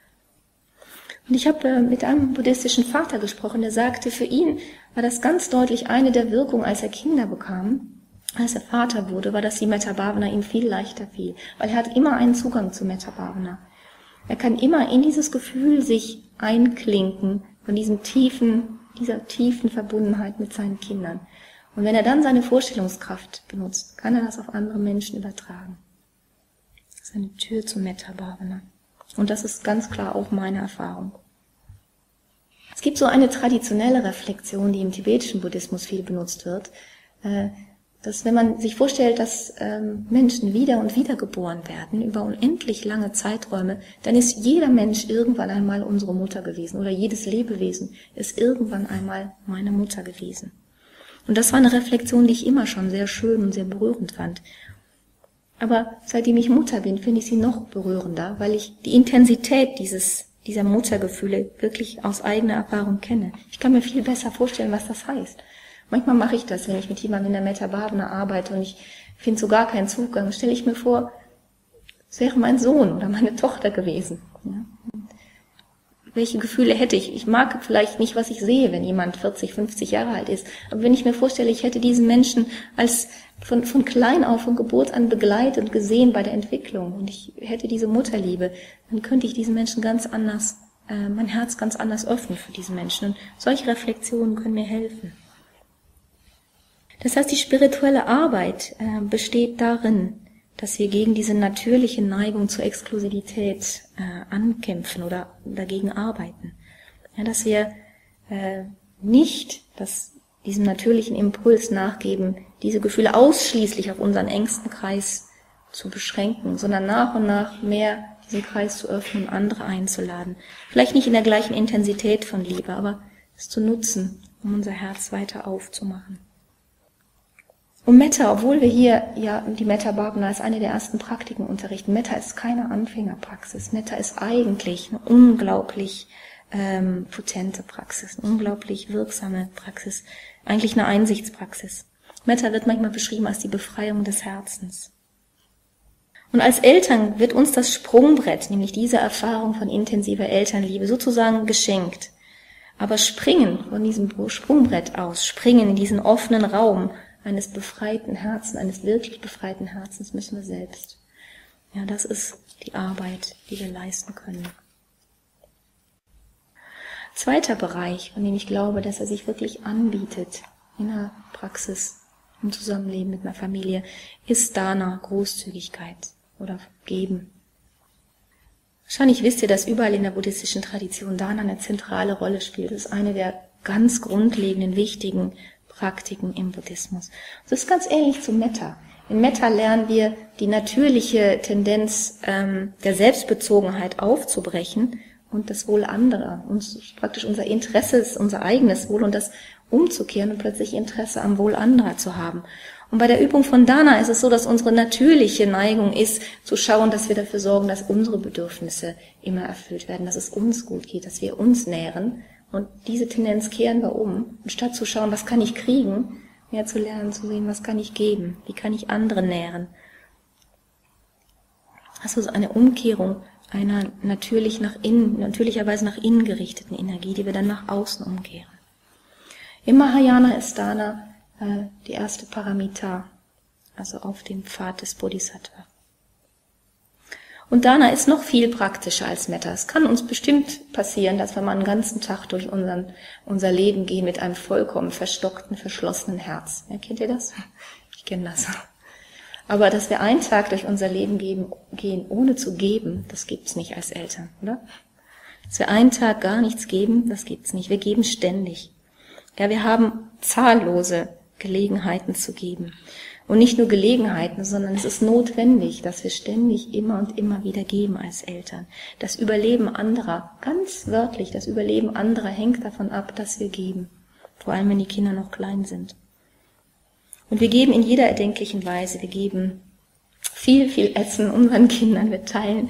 Und ich habe mit einem buddhistischen Vater gesprochen, der sagte, für ihn war das ganz deutlich eine der Wirkungen, als er Kinder bekam, als er Vater wurde, war, dass die Metta Bhavana ihm viel leichter fiel, weil er hat immer einen Zugang zu Metta Bhavana. Er kann immer in dieses Gefühl sich einklinken von dieser tiefen Verbundenheit mit seinen Kindern. Und wenn er dann seine Vorstellungskraft benutzt, kann er das auf andere Menschen übertragen. Das ist eine Tür zu Metta Bhavana. Und das ist ganz klar auch meine Erfahrung. Es gibt so eine traditionelle Reflexion, die im tibetischen Buddhismus viel benutzt wird, dass wenn man sich vorstellt, dass Menschen wieder und wieder geboren werden, über unendlich lange Zeiträume, dann ist jeder Mensch irgendwann einmal unsere Mutter gewesen oder jedes Lebewesen ist irgendwann einmal meine Mutter gewesen. Und das war eine Reflexion, die ich immer schon sehr schön und sehr berührend fand. Aber seitdem ich Mutter bin, finde ich sie noch berührender, weil ich die Intensität dieser Muttergefühle wirklich aus eigener Erfahrung kenne. Ich kann mir viel besser vorstellen, was das heißt. Manchmal mache ich das, wenn ich mit jemandem in der Metta Bhavana arbeite und ich finde so gar keinen Zugang, stelle ich mir vor, es wäre mein Sohn oder meine Tochter gewesen. Ja. welche Gefühle hätte ich? Ich mag vielleicht nicht, was ich sehe, wenn jemand 40, 50 Jahre alt ist. Aber wenn ich mir vorstelle, ich hätte diesen Menschen als von klein auf, von Geburt an begleitet und gesehen bei der Entwicklung und ich hätte diese Mutterliebe, dann könnte ich diesen Menschen ganz anders, mein Herz ganz anders öffnen für diesen Menschen. Und solche Reflexionen können mir helfen. Das heißt, die spirituelle Arbeit besteht darin, dass wir gegen diese natürliche Neigung zur Exklusivität ankämpfen oder dagegen arbeiten. Ja, dass wir nicht diesem natürlichen Impuls nachgeben, diese Gefühle ausschließlich auf unseren engsten Kreis zu beschränken, sondern nach und nach mehr diesen Kreis zu öffnen und andere einzuladen. Vielleicht nicht in der gleichen Intensität von Liebe, aber es zu nutzen, um unser Herz weiter aufzumachen. Und Metta, obwohl wir hier ja die Metta Bhavana als eine der ersten Praktiken unterrichten, Metta ist keine Anfängerpraxis. Metta ist eigentlich eine unglaublich potente Praxis, eine unglaublich wirksame Praxis, eigentlich eine Einsichtspraxis. Metta wird manchmal beschrieben als die Befreiung des Herzens. Und als Eltern wird uns das Sprungbrett, nämlich diese Erfahrung von intensiver Elternliebe, sozusagen geschenkt. Aber springen von diesem Sprungbrett aus, springen in diesen offenen Raum eines befreiten Herzens, eines wirklich befreiten Herzens müssen wir selbst. Ja, das ist die Arbeit, die wir leisten können. Zweiter Bereich, von dem ich glaube, dass er sich wirklich anbietet in der Praxis, im Zusammenleben mit einer Familie, ist Dana, Großzügigkeit oder Geben. Wahrscheinlich wisst ihr, dass überall in der buddhistischen Tradition Dana eine zentrale Rolle spielt. Das ist eine der ganz grundlegenden, wichtigen Praktiken im Buddhismus. Das ist ganz ähnlich zu Metta. In Metta lernen wir, die natürliche Tendenz der Selbstbezogenheit aufzubrechen und das Wohl anderer, praktisch unser Interesse ist unser eigenes Wohl und das umzukehren und plötzlich Interesse am Wohl anderer zu haben. Und bei der Übung von Dana ist es so, dass unsere natürliche Neigung ist, zu schauen, dass wir dafür sorgen, dass unsere Bedürfnisse immer erfüllt werden, dass es uns gut geht, dass wir uns nähren. Und diese Tendenz kehren wir um. Und statt zu schauen, was kann ich kriegen, mehr zu lernen, zu sehen, was kann ich geben, wie kann ich andere nähren. Das ist eine Umkehrung einer natürlicherweise nach innen gerichteten Energie, die wir dann nach außen umkehren. Im Mahayana ist Dana die erste Paramita, also auf dem Pfad des Bodhisattva. Und Dana ist noch viel praktischer als Metta. Es kann uns bestimmt passieren, dass wir mal einen ganzen Tag durch unser Leben gehen mit einem vollkommen verstockten, verschlossenen Herz. Ja, kennt ihr das? Ich kenne das. Aber dass wir einen Tag durch unser Leben gehen, ohne zu geben, das gibt's nicht als Eltern, oder? Dass wir einen Tag gar nichts geben, das gibt's nicht. Wir geben ständig. Ja, wir haben zahllose Gelegenheiten zu geben. Und nicht nur Gelegenheiten, sondern es ist notwendig, dass wir ständig immer und immer wieder geben als Eltern. Das Überleben anderer, ganz wörtlich, das Überleben anderer hängt davon ab, dass wir geben. Vor allem, wenn die Kinder noch klein sind. Und wir geben in jeder erdenklichen Weise. Wir geben viel, viel Essen unseren Kindern. Wir teilen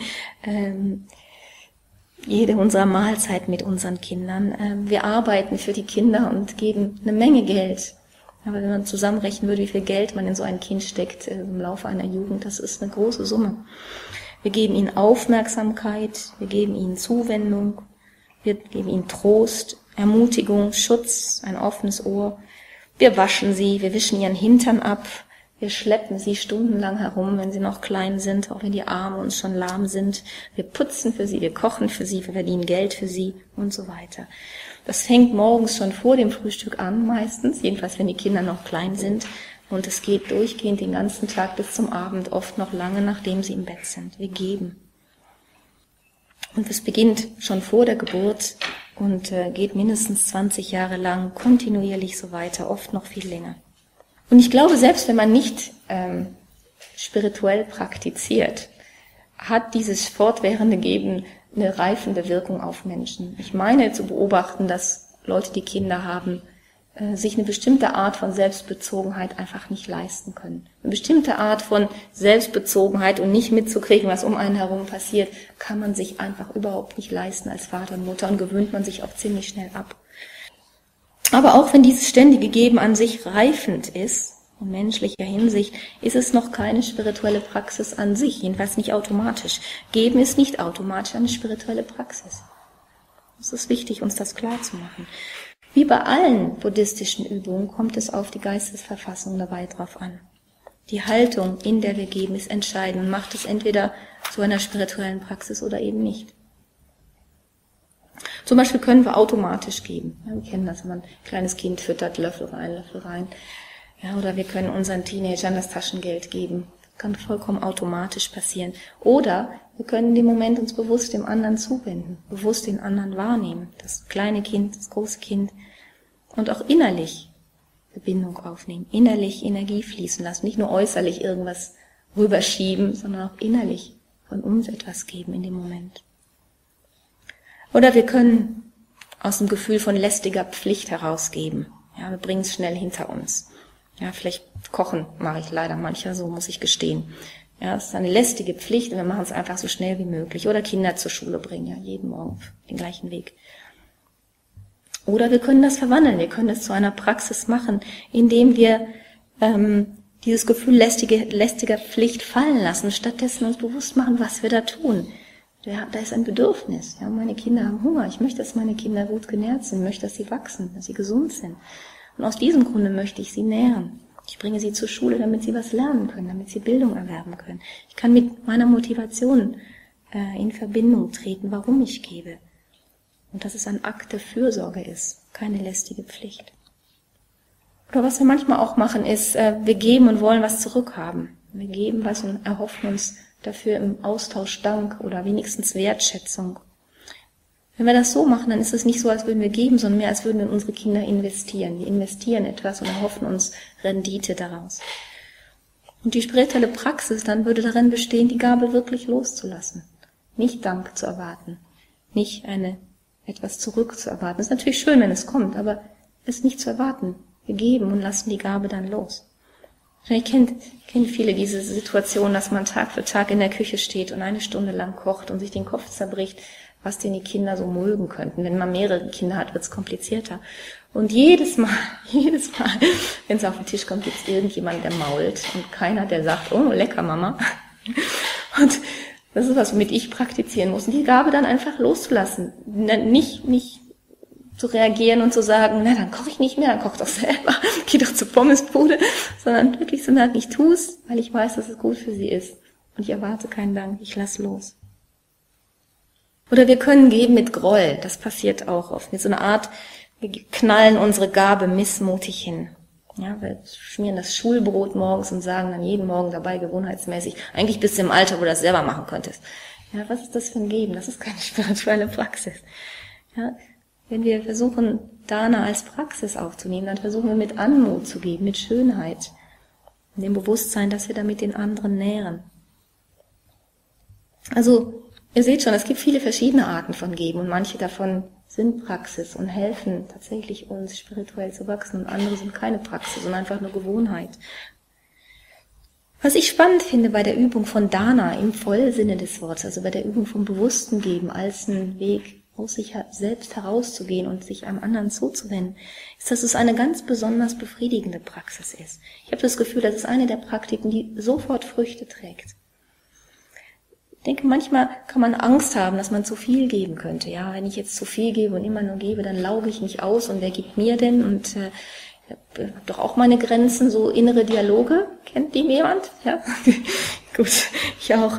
jede unserer Mahlzeiten mit unseren Kindern. Wir arbeiten für die Kinder und geben eine Menge Geld. Aber wenn man zusammenrechnen würde, wie viel Geld man in so ein Kind steckt im Laufe einer Jugend, das ist eine große Summe. Wir geben ihnen Aufmerksamkeit, wir geben ihnen Zuwendung, wir geben ihnen Trost, Ermutigung, Schutz, ein offenes Ohr. Wir waschen sie, wir wischen ihren Hintern ab, wir schleppen sie stundenlang herum, wenn sie noch klein sind, auch wenn die Arme uns schon lahm sind. Wir putzen für sie, wir kochen für sie, wir verdienen Geld für sie und so weiter. Das fängt morgens schon vor dem Frühstück an meistens, jedenfalls wenn die Kinder noch klein sind. Und es geht durchgehend den ganzen Tag bis zum Abend, oft noch lange nachdem sie im Bett sind. Wir geben. Und es beginnt schon vor der Geburt und geht mindestens 20 Jahre lang kontinuierlich so weiter, oft noch viel länger. Und ich glaube, selbst wenn man nicht spirituell praktiziert, hat dieses fortwährende Geben eine reifende Wirkung auf Menschen. Ich meine zu beobachten, dass Leute, die Kinder haben, sich eine bestimmte Art von Selbstbezogenheit einfach nicht leisten können. Eine bestimmte Art von Selbstbezogenheit und nicht mitzukriegen, was um einen herum passiert, kann man sich einfach überhaupt nicht leisten als Vater und Mutter und gewöhnt man sich auch ziemlich schnell ab. Aber auch wenn dieses ständige Geben an sich reifend ist, in menschlicher Hinsicht, ist es noch keine spirituelle Praxis an sich, jedenfalls nicht automatisch. Geben ist nicht automatisch eine spirituelle Praxis. Es ist wichtig, uns das klar zu machen. Wie bei allen buddhistischen Übungen kommt es auf die Geistesverfassung dabei drauf an. Die Haltung, in der wir geben, ist entscheidend und macht es entweder zu einer spirituellen Praxis oder eben nicht. Zum Beispiel können wir automatisch geben. Ja, wir kennen das, wenn man ein kleines Kind füttert, Löffel rein. Ja, oder wir können unseren Teenagern das Taschengeld geben. Das kann vollkommen automatisch passieren. Oder wir können in dem Moment uns bewusst dem anderen zuwenden, bewusst den anderen wahrnehmen. Das kleine Kind, das große Kind. Und auch innerlich Verbindung aufnehmen, innerlich Energie fließen lassen. Nicht nur äußerlich irgendwas rüberschieben, sondern auch innerlich von uns etwas geben in dem Moment. Oder wir können aus dem Gefühl von lästiger Pflicht herausgeben. Ja, wir bringen es schnell hinter uns. Ja, vielleicht kochen mache ich leider mancher so, muss ich gestehen. Ja, es ist eine lästige Pflicht und wir machen es einfach so schnell wie möglich. Oder Kinder zur Schule bringen, ja, jeden Morgen den gleichen Weg. Oder wir können das verwandeln, wir können es zu einer Praxis machen, indem wir dieses Gefühl lästiger Pflicht fallen lassen, stattdessen uns bewusst machen, was wir da tun. Ja, da ist ein Bedürfnis. Ja, meine Kinder haben Hunger. Ich möchte, dass meine Kinder gut genährt sind. Ich möchte, dass sie wachsen, dass sie gesund sind. Und aus diesem Grunde möchte ich sie nähren. Ich bringe sie zur Schule, damit sie was lernen können, damit sie Bildung erwerben können. Ich kann mit meiner Motivation in Verbindung treten, warum ich gebe. Und dass es ein Akt der Fürsorge ist, keine lästige Pflicht. Oder was wir manchmal auch machen, ist, wir geben und wollen was zurückhaben. Wir geben was und erhoffen uns dafür im Austausch Dank oder wenigstens Wertschätzung. Wenn wir das so machen, dann ist es nicht so, als würden wir geben, sondern mehr, als würden wir in unsere Kinder investieren. Wir investieren etwas und erhoffen uns Rendite daraus. Und die spirituelle Praxis dann würde darin bestehen, die Gabe wirklich loszulassen. Nicht Dank zu erwarten, nicht etwas zurückzuerwarten. Es ist natürlich schön, wenn es kommt, aber es ist nicht zu erwarten. Wir geben und lassen die Gabe dann los. Ich kenne viele diese Situation, dass man Tag für Tag in der Küche steht und eine Stunde lang kocht und sich den Kopf zerbricht, was denn die Kinder so mögen könnten. Wenn man mehrere Kinder hat, wird es komplizierter. Und jedes Mal, wenn es auf den Tisch kommt, gibt es irgendjemand, der mault und keiner, der sagt, oh, lecker, Mama. Und das ist was, womit ich praktizieren muss. Und die Gabe dann einfach loszulassen. Nicht zu reagieren und zu sagen, na, dann koche ich nicht mehr, dann koch doch selber, geh doch zur Pommesbude, sondern wirklich zu merken, ich tue es, weil ich weiß, dass es gut für sie ist. Und ich erwarte keinen Dank, ich lass los. Oder wir können geben mit Groll, das passiert auch oft, mit so einer Art, wir knallen unsere Gabe missmutig hin. Ja, wir schmieren das Schulbrot morgens und sagen dann jeden Morgen dabei gewohnheitsmäßig, eigentlich bist du im Alter, wo du das selber machen könntest. Ja, was ist das für ein Geben? Das ist keine spirituelle Praxis. Ja, wenn wir versuchen, Dana als Praxis aufzunehmen, dann versuchen wir mit Anmut zu geben, mit Schönheit, in dem Bewusstsein, dass wir damit den anderen nähren. Also, ihr seht schon, es gibt viele verschiedene Arten von Geben und manche davon sind Praxis und helfen tatsächlich uns spirituell zu wachsen und andere sind keine Praxis, sondern einfach nur Gewohnheit. Was ich spannend finde bei der Übung von Dana im Vollsinne des Wortes, also bei der Übung vom bewussten Geben als einen Weg aus sich selbst herauszugehen und sich einem anderen zuzuwenden, ist, dass es eine ganz besonders befriedigende Praxis ist. Ich habe das Gefühl, das ist eine der Praktiken, die sofort Früchte trägt. Ich denke, manchmal kann man Angst haben, dass man zu viel geben könnte. Ja, wenn ich jetzt zu viel gebe und immer nur gebe, dann lauge ich mich aus und wer gibt mir denn? Und ich habe doch auch meine Grenzen, so innere Dialoge. Kennt die jemand? Ja, gut, ich auch.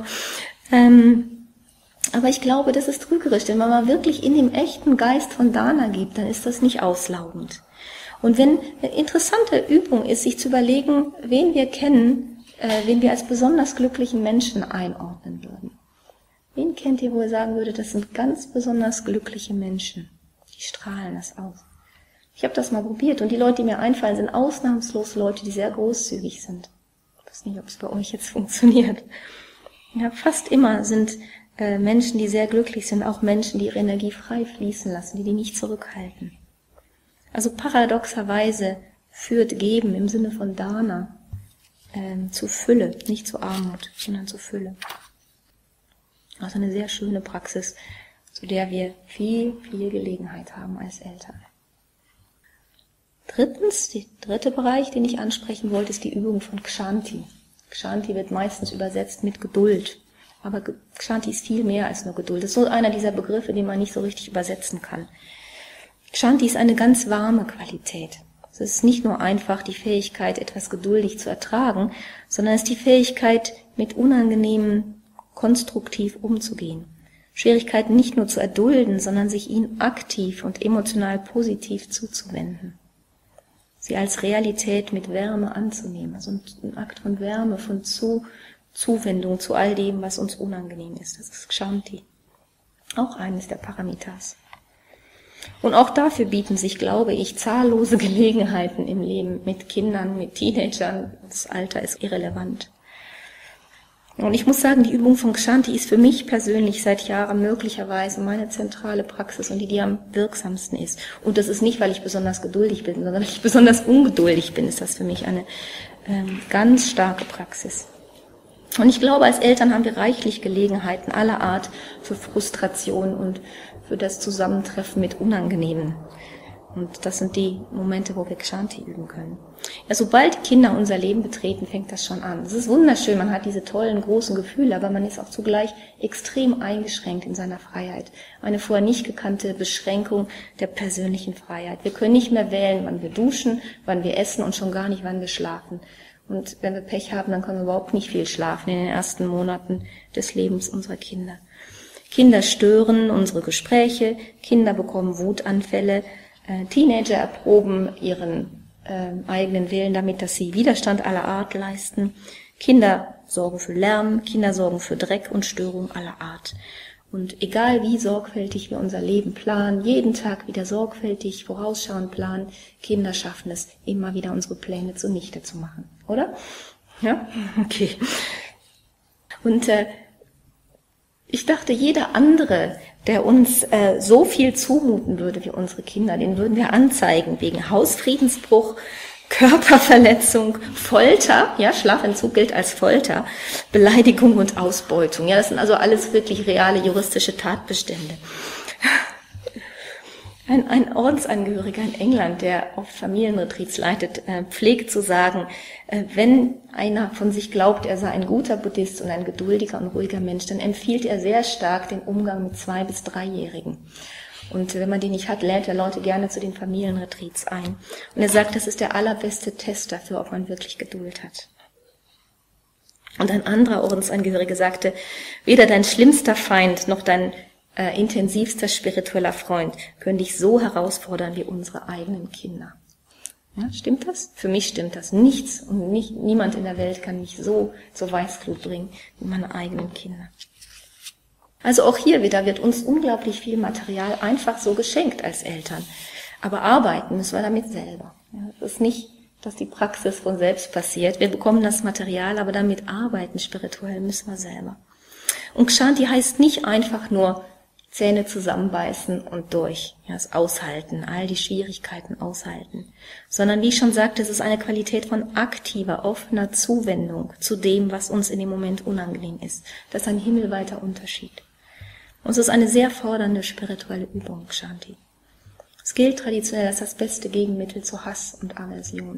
Aber ich glaube, das ist trügerisch, denn wenn man wirklich in dem echten Geist von Dana gibt, dann ist das nicht auslaugend. Und wenn eine interessante Übung ist, sich zu überlegen, wen wir kennen, wen wir als besonders glücklichen Menschen einordnen würden. Wen kennt ihr, wo ihr sagen würdet, das sind ganz besonders glückliche Menschen? Die strahlen das aus. Ich habe das mal probiert und die Leute, die mir einfallen, sind ausnahmslos Leute, die sehr großzügig sind. Ich weiß nicht, ob es bei euch jetzt funktioniert. Ja, fast immer sind Menschen, die sehr glücklich sind, auch Menschen, die ihre Energie frei fließen lassen, die nicht zurückhalten. Also paradoxerweise führt Geben im Sinne von Dana zu Fülle, nicht zu Armut, sondern zu Fülle. Also eine sehr schöne Praxis, zu der wir viel Gelegenheit haben als Eltern. Drittens, der dritte Bereich, den ich ansprechen wollte, ist die Übung von Kshanti. Kshanti wird meistens übersetzt mit Geduld. Aber Kshanti ist viel mehr als nur Geduld. Das ist so einer dieser Begriffe, den man nicht so richtig übersetzen kann. Kshanti ist eine ganz warme Qualität. Es ist nicht nur einfach die Fähigkeit, etwas geduldig zu ertragen, sondern es ist die Fähigkeit, mit Unangenehmen konstruktiv umzugehen. Schwierigkeiten nicht nur zu erdulden, sondern sich ihnen aktiv und emotional positiv zuzuwenden. Sie als Realität mit Wärme anzunehmen. Also ein Akt von Wärme, von Zuwendung zu all dem, was uns unangenehm ist. Das ist Kshanti. Auch eines der Paramitas. Und auch dafür bieten sich, glaube ich, zahllose Gelegenheiten im Leben mit Kindern, mit Teenagern. Das Alter ist irrelevant. Und ich muss sagen, die Übung von Kshanti ist für mich persönlich seit Jahren möglicherweise meine zentrale Praxis und die am wirksamsten ist. Und das ist nicht, weil ich besonders geduldig bin, sondern weil ich besonders ungeduldig bin, ist das für mich eine ganz starke Praxis. Und ich glaube, als Eltern haben wir reichlich Gelegenheiten aller Art für Frustration und für das Zusammentreffen mit Unangenehmen. Und das sind die Momente, wo wir Kshanti üben können. Ja, sobald Kinder unser Leben betreten, fängt das schon an. Es ist wunderschön, man hat diese tollen, großen Gefühle, aber man ist auch zugleich extrem eingeschränkt in seiner Freiheit. Eine vorher nicht gekannte Beschränkung der persönlichen Freiheit. Wir können nicht mehr wählen, wann wir duschen, wann wir essen und schon gar nicht, wann wir schlafen. Und wenn wir Pech haben, dann können wir überhaupt nicht viel schlafen in den ersten Monaten des Lebens unserer Kinder. Kinder stören unsere Gespräche, Kinder bekommen Wutanfälle, Teenager erproben ihren eigenen Willen damit, dass sie Widerstand aller Art leisten. Kinder sorgen für Lärm, Kinder sorgen für Dreck und Störung aller Art. Und egal wie sorgfältig wir unser Leben planen, jeden Tag wieder sorgfältig vorausschauend planen, Kinder schaffen es, immer wieder unsere Pläne zunichte zu machen. Oder? Ja? Okay. Und ich dachte, jeder andere, der uns so viel zumuten würde wie unsere Kinder, den würden wir anzeigen wegen Hausfriedensbruch, Körperverletzung, Folter, ja, Schlafentzug gilt als Folter, Beleidigung und Ausbeutung. Ja, das sind also alles wirklich reale juristische Tatbestände. Ein Ordensangehöriger in England, der auf Familienretreats leitet, pflegt zu sagen, wenn einer von sich glaubt, er sei ein guter Buddhist und ein geduldiger und ruhiger Mensch, dann empfiehlt er sehr stark den Umgang mit 2- bis 3-Jährigen. Und wenn man den nicht hat, lädt er Leute gerne zu den Familienretreats ein. Und er sagt, das ist der allerbeste Test dafür, ob man wirklich Geduld hat. Und ein anderer Ordensangehöriger sagte, weder dein schlimmster Feind noch dein intensivster spiritueller Freund können dich so herausfordern wie unsere eigenen Kinder. Ja, stimmt das? Für mich stimmt das. Nichts und niemand in der Welt kann mich so zur Weißglut bringen wie meine eigenen Kinder. Also auch hier wieder wird uns unglaublich viel Material einfach so geschenkt als Eltern. Aber arbeiten müssen wir damit selber. Ja, es ist nicht, dass die Praxis von selbst passiert. Wir bekommen das Material, aber damit arbeiten spirituell müssen wir selber. Und Kshanti heißt nicht einfach nur Zähne zusammenbeißen und durch, ja, das Aushalten, all die Schwierigkeiten aushalten, sondern wie ich schon sagte, es ist eine Qualität von aktiver, offener Zuwendung zu dem, was uns in dem Moment unangenehm ist. Das ist ein himmelweiter Unterschied. Und es ist eine sehr fordernde spirituelle Übung, Kshanti. Es gilt traditionell als das beste Gegenmittel zu Hass und Aversion.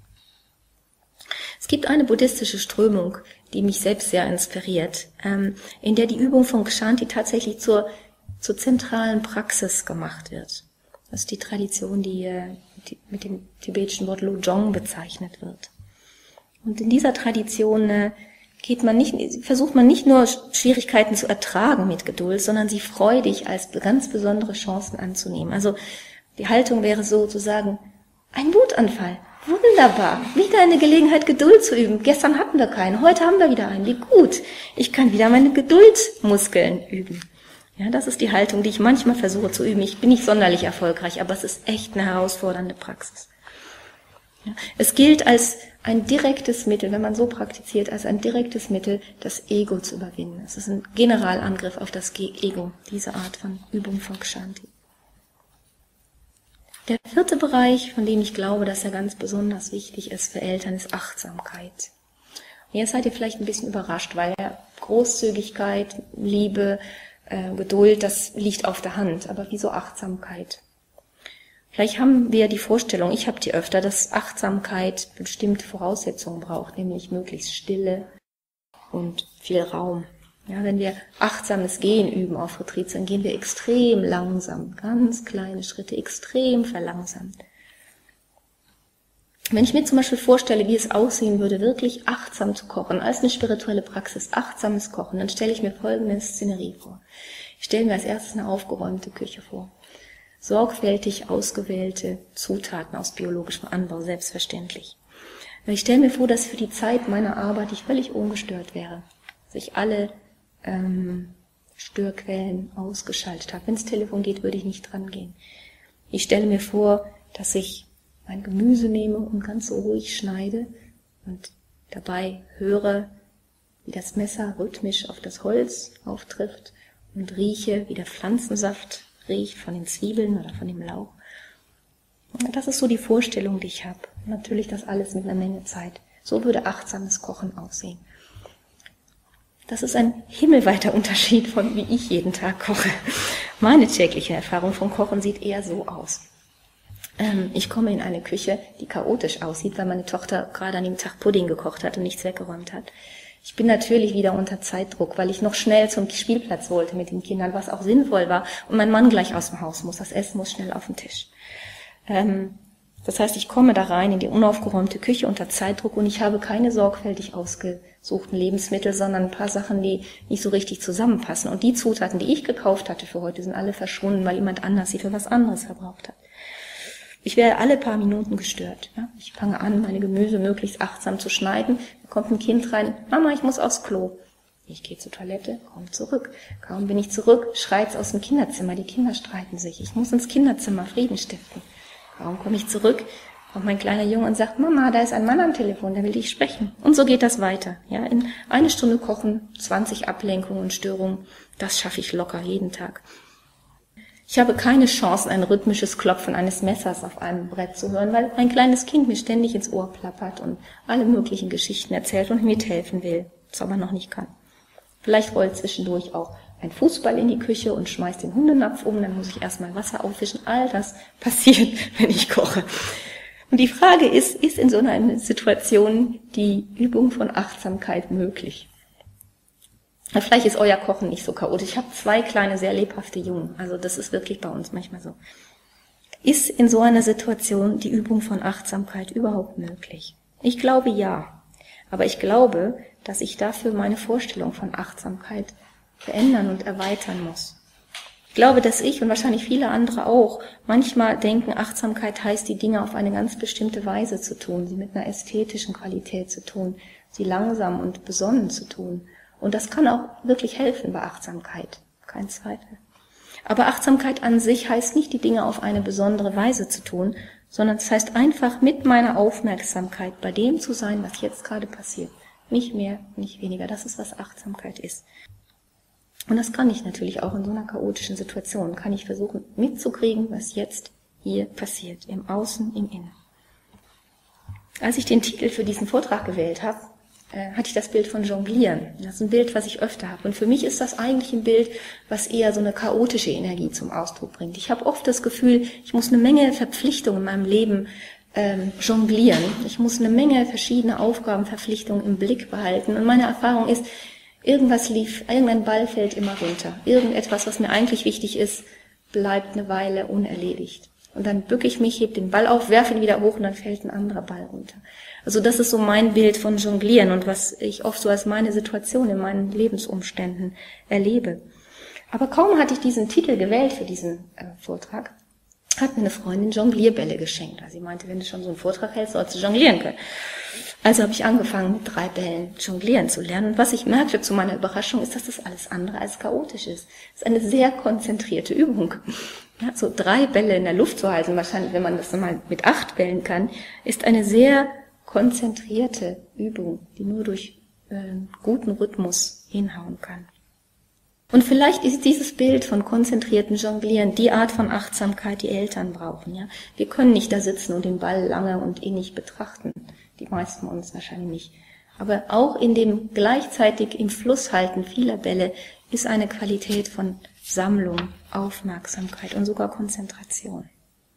Es gibt eine buddhistische Strömung, die mich selbst sehr inspiriert, in der die Übung von Kshanti tatsächlich zur zentralen Praxis gemacht wird. Das ist die Tradition, die mit dem tibetischen Wort Lojong bezeichnet wird. Und in dieser Tradition versucht man nicht nur Schwierigkeiten zu ertragen mit Geduld, sondern sie freudig als ganz besondere Chancen anzunehmen. Also die Haltung wäre so zu sagen, ein Wutanfall, wunderbar, wieder eine Gelegenheit, Geduld zu üben. Gestern hatten wir keinen, heute haben wir wieder einen, wie gut. Ich kann wieder meine Geduldsmuskeln üben. Ja, das ist die Haltung, die ich manchmal versuche zu üben. Ich bin nicht sonderlich erfolgreich, aber es ist echt eine herausfordernde Praxis. Ja, es gilt als ein direktes Mittel, wenn man so praktiziert, als ein direktes Mittel, das Ego zu überwinden. Es ist ein Generalangriff auf das Ego, diese Art von Übung von Kshanti. Der 4. Bereich, von dem ich glaube, dass er ganz besonders wichtig ist für Eltern, ist Achtsamkeit. Und jetzt seid ihr vielleicht ein bisschen überrascht, weil ja Großzügigkeit, Liebe, Geduld, das liegt auf der Hand. Aber wieso Achtsamkeit? Vielleicht haben wir die Vorstellung, ich habe die öfter, dass Achtsamkeit bestimmte Voraussetzungen braucht, nämlich möglichst Stille und viel Raum. Ja, wenn wir achtsames Gehen üben auf Retreats, dann gehen wir extrem langsam, ganz kleine Schritte, extrem verlangsamt. Wenn ich mir zum Beispiel vorstelle, wie es aussehen würde, wirklich achtsam zu kochen, als eine spirituelle Praxis, achtsames Kochen, dann stelle ich mir folgende Szenerie vor. Ich stelle mir als erstes eine aufgeräumte Küche vor. Sorgfältig ausgewählte Zutaten aus biologischem Anbau, selbstverständlich. Ich stelle mir vor, dass für die Zeit meiner Arbeit ich völlig ungestört wäre, dass ich alle Störquellen ausgeschaltet habe. Wenn das Telefon geht, würde ich nicht dran gehen. Ich stelle mir vor, dass ich mein Gemüse nehme und ganz ruhig schneide und dabei höre, wie das Messer rhythmisch auf das Holz auftrifft und rieche, wie der Pflanzensaft riecht von den Zwiebeln oder von dem Lauch. Das ist so die Vorstellung, die ich habe. Natürlich das alles mit einer Menge Zeit. So würde achtsames Kochen aussehen. Das ist ein himmelweiter Unterschied von wie ich jeden Tag koche. Meine tägliche Erfahrung vom Kochen sieht eher so aus. Ich komme in eine Küche, die chaotisch aussieht, weil meine Tochter gerade an dem Tag Pudding gekocht hat und nichts weggeräumt hat. Ich bin natürlich wieder unter Zeitdruck, weil ich noch schnell zum Spielplatz wollte mit den Kindern, was auch sinnvoll war. Und mein Mann gleich aus dem Haus muss. Das Essen muss schnell auf den Tisch. Das heißt, ich komme da rein in die unaufgeräumte Küche unter Zeitdruck und ich habe keine sorgfältig ausgesuchten Lebensmittel, sondern ein paar Sachen, die nicht so richtig zusammenpassen. Und die Zutaten, die ich gekauft hatte für heute, sind alle verschwunden, weil jemand anders sie für was anderes verbraucht hat. Ich werde alle paar Minuten gestört. Ja? Ich fange an, meine Gemüse möglichst achtsam zu schneiden. Da kommt ein Kind rein, Mama, ich muss aufs Klo. Ich gehe zur Toilette, komme zurück. Kaum bin ich zurück, schreit's aus dem Kinderzimmer. Die Kinder streiten sich. Ich muss ins Kinderzimmer Frieden stiften. Kaum komme ich zurück, kommt mein kleiner Junge und sagt, Mama, da ist ein Mann am Telefon, der will dich sprechen. Und so geht das weiter. Ja, in 1 Stunde kochen, 20 Ablenkungen und Störungen, das schaffe ich locker jeden Tag. Ich habe keine Chance, ein rhythmisches Klopfen eines Messers auf einem Brett zu hören, weil ein kleines Kind mir ständig ins Ohr plappert und alle möglichen Geschichten erzählt und mithelfen will, was aber noch nicht kann. Vielleicht rollt zwischendurch auch ein Fußball in die Küche und schmeißt den Hundenapf um, dann muss ich erstmal Wasser aufwischen. All das passiert, wenn ich koche. Und die Frage ist in so einer Situation die Übung von Achtsamkeit möglich? Vielleicht ist euer Kochen nicht so chaotisch. Ich habe 2 kleine, sehr lebhafte Jungen. Also das ist wirklich bei uns manchmal so. Ist in so einer Situation die Übung von Achtsamkeit überhaupt möglich? Ich glaube ja. Aber ich glaube, dass ich dafür meine Vorstellung von Achtsamkeit verändern und erweitern muss. Ich glaube, dass ich und wahrscheinlich viele andere auch manchmal denken, Achtsamkeit heißt, die Dinge auf eine ganz bestimmte Weise zu tun, sie mit einer ästhetischen Qualität zu tun, sie langsam und besonnen zu tun. Und das kann auch wirklich helfen bei Achtsamkeit, kein Zweifel. Aber Achtsamkeit an sich heißt nicht, die Dinge auf eine besondere Weise zu tun, sondern es heißt einfach, mit meiner Aufmerksamkeit bei dem zu sein, was jetzt gerade passiert. Nicht mehr, nicht weniger. Das ist, was Achtsamkeit ist. Und das kann ich natürlich auch in so einer chaotischen Situation. Kann ich versuchen mitzukriegen, was jetzt hier passiert, im Außen, im Innen. Als ich den Titel für diesen Vortrag gewählt habe, hatte ich das Bild von Jonglieren. Das ist ein Bild, was ich öfter habe. Und für mich ist das eigentlich ein Bild, was eher so eine chaotische Energie zum Ausdruck bringt. Ich habe oft das Gefühl, ich muss eine Menge Verpflichtungen in meinem Leben jonglieren. Ich muss eine Menge verschiedene Aufgaben, Verpflichtungen im Blick behalten. Und meine Erfahrung ist, irgendein Ball fällt immer runter. Irgendetwas, was mir eigentlich wichtig ist, bleibt eine Weile unerledigt. Und dann bücke ich mich, hebe den Ball auf, werfe ihn wieder hoch und dann fällt ein anderer Ball runter. Also das ist so mein Bild von Jonglieren und was ich oft so als meine Situation in meinen Lebensumständen erlebe. Aber kaum hatte ich diesen Titel gewählt für diesen Vortrag, hat mir eine Freundin Jonglierbälle geschenkt. Also sie meinte, wenn du schon so einen Vortrag hältst, sollst du jonglieren können. Also habe ich angefangen, mit 3 Bällen jonglieren zu lernen. Und was ich merkte zu meiner Überraschung, ist, dass das alles andere als chaotisch ist. Es ist eine sehr konzentrierte Übung. Ja, so 3 Bälle in der Luft zu halten, wahrscheinlich, wenn man das mal mit 8 Bällen kann, ist eine sehr konzentrierte Übung, die nur durch guten Rhythmus hinhauen kann. Und vielleicht ist dieses Bild von konzentrierten Jonglieren die Art von Achtsamkeit, die Eltern brauchen. Ja, wir können nicht da sitzen und den Ball lange und innig betrachten. Die meisten von uns wahrscheinlich nicht. Aber auch in dem gleichzeitig im Fluss halten vieler Bälle ist eine Qualität von Sammlung, Aufmerksamkeit und sogar Konzentration.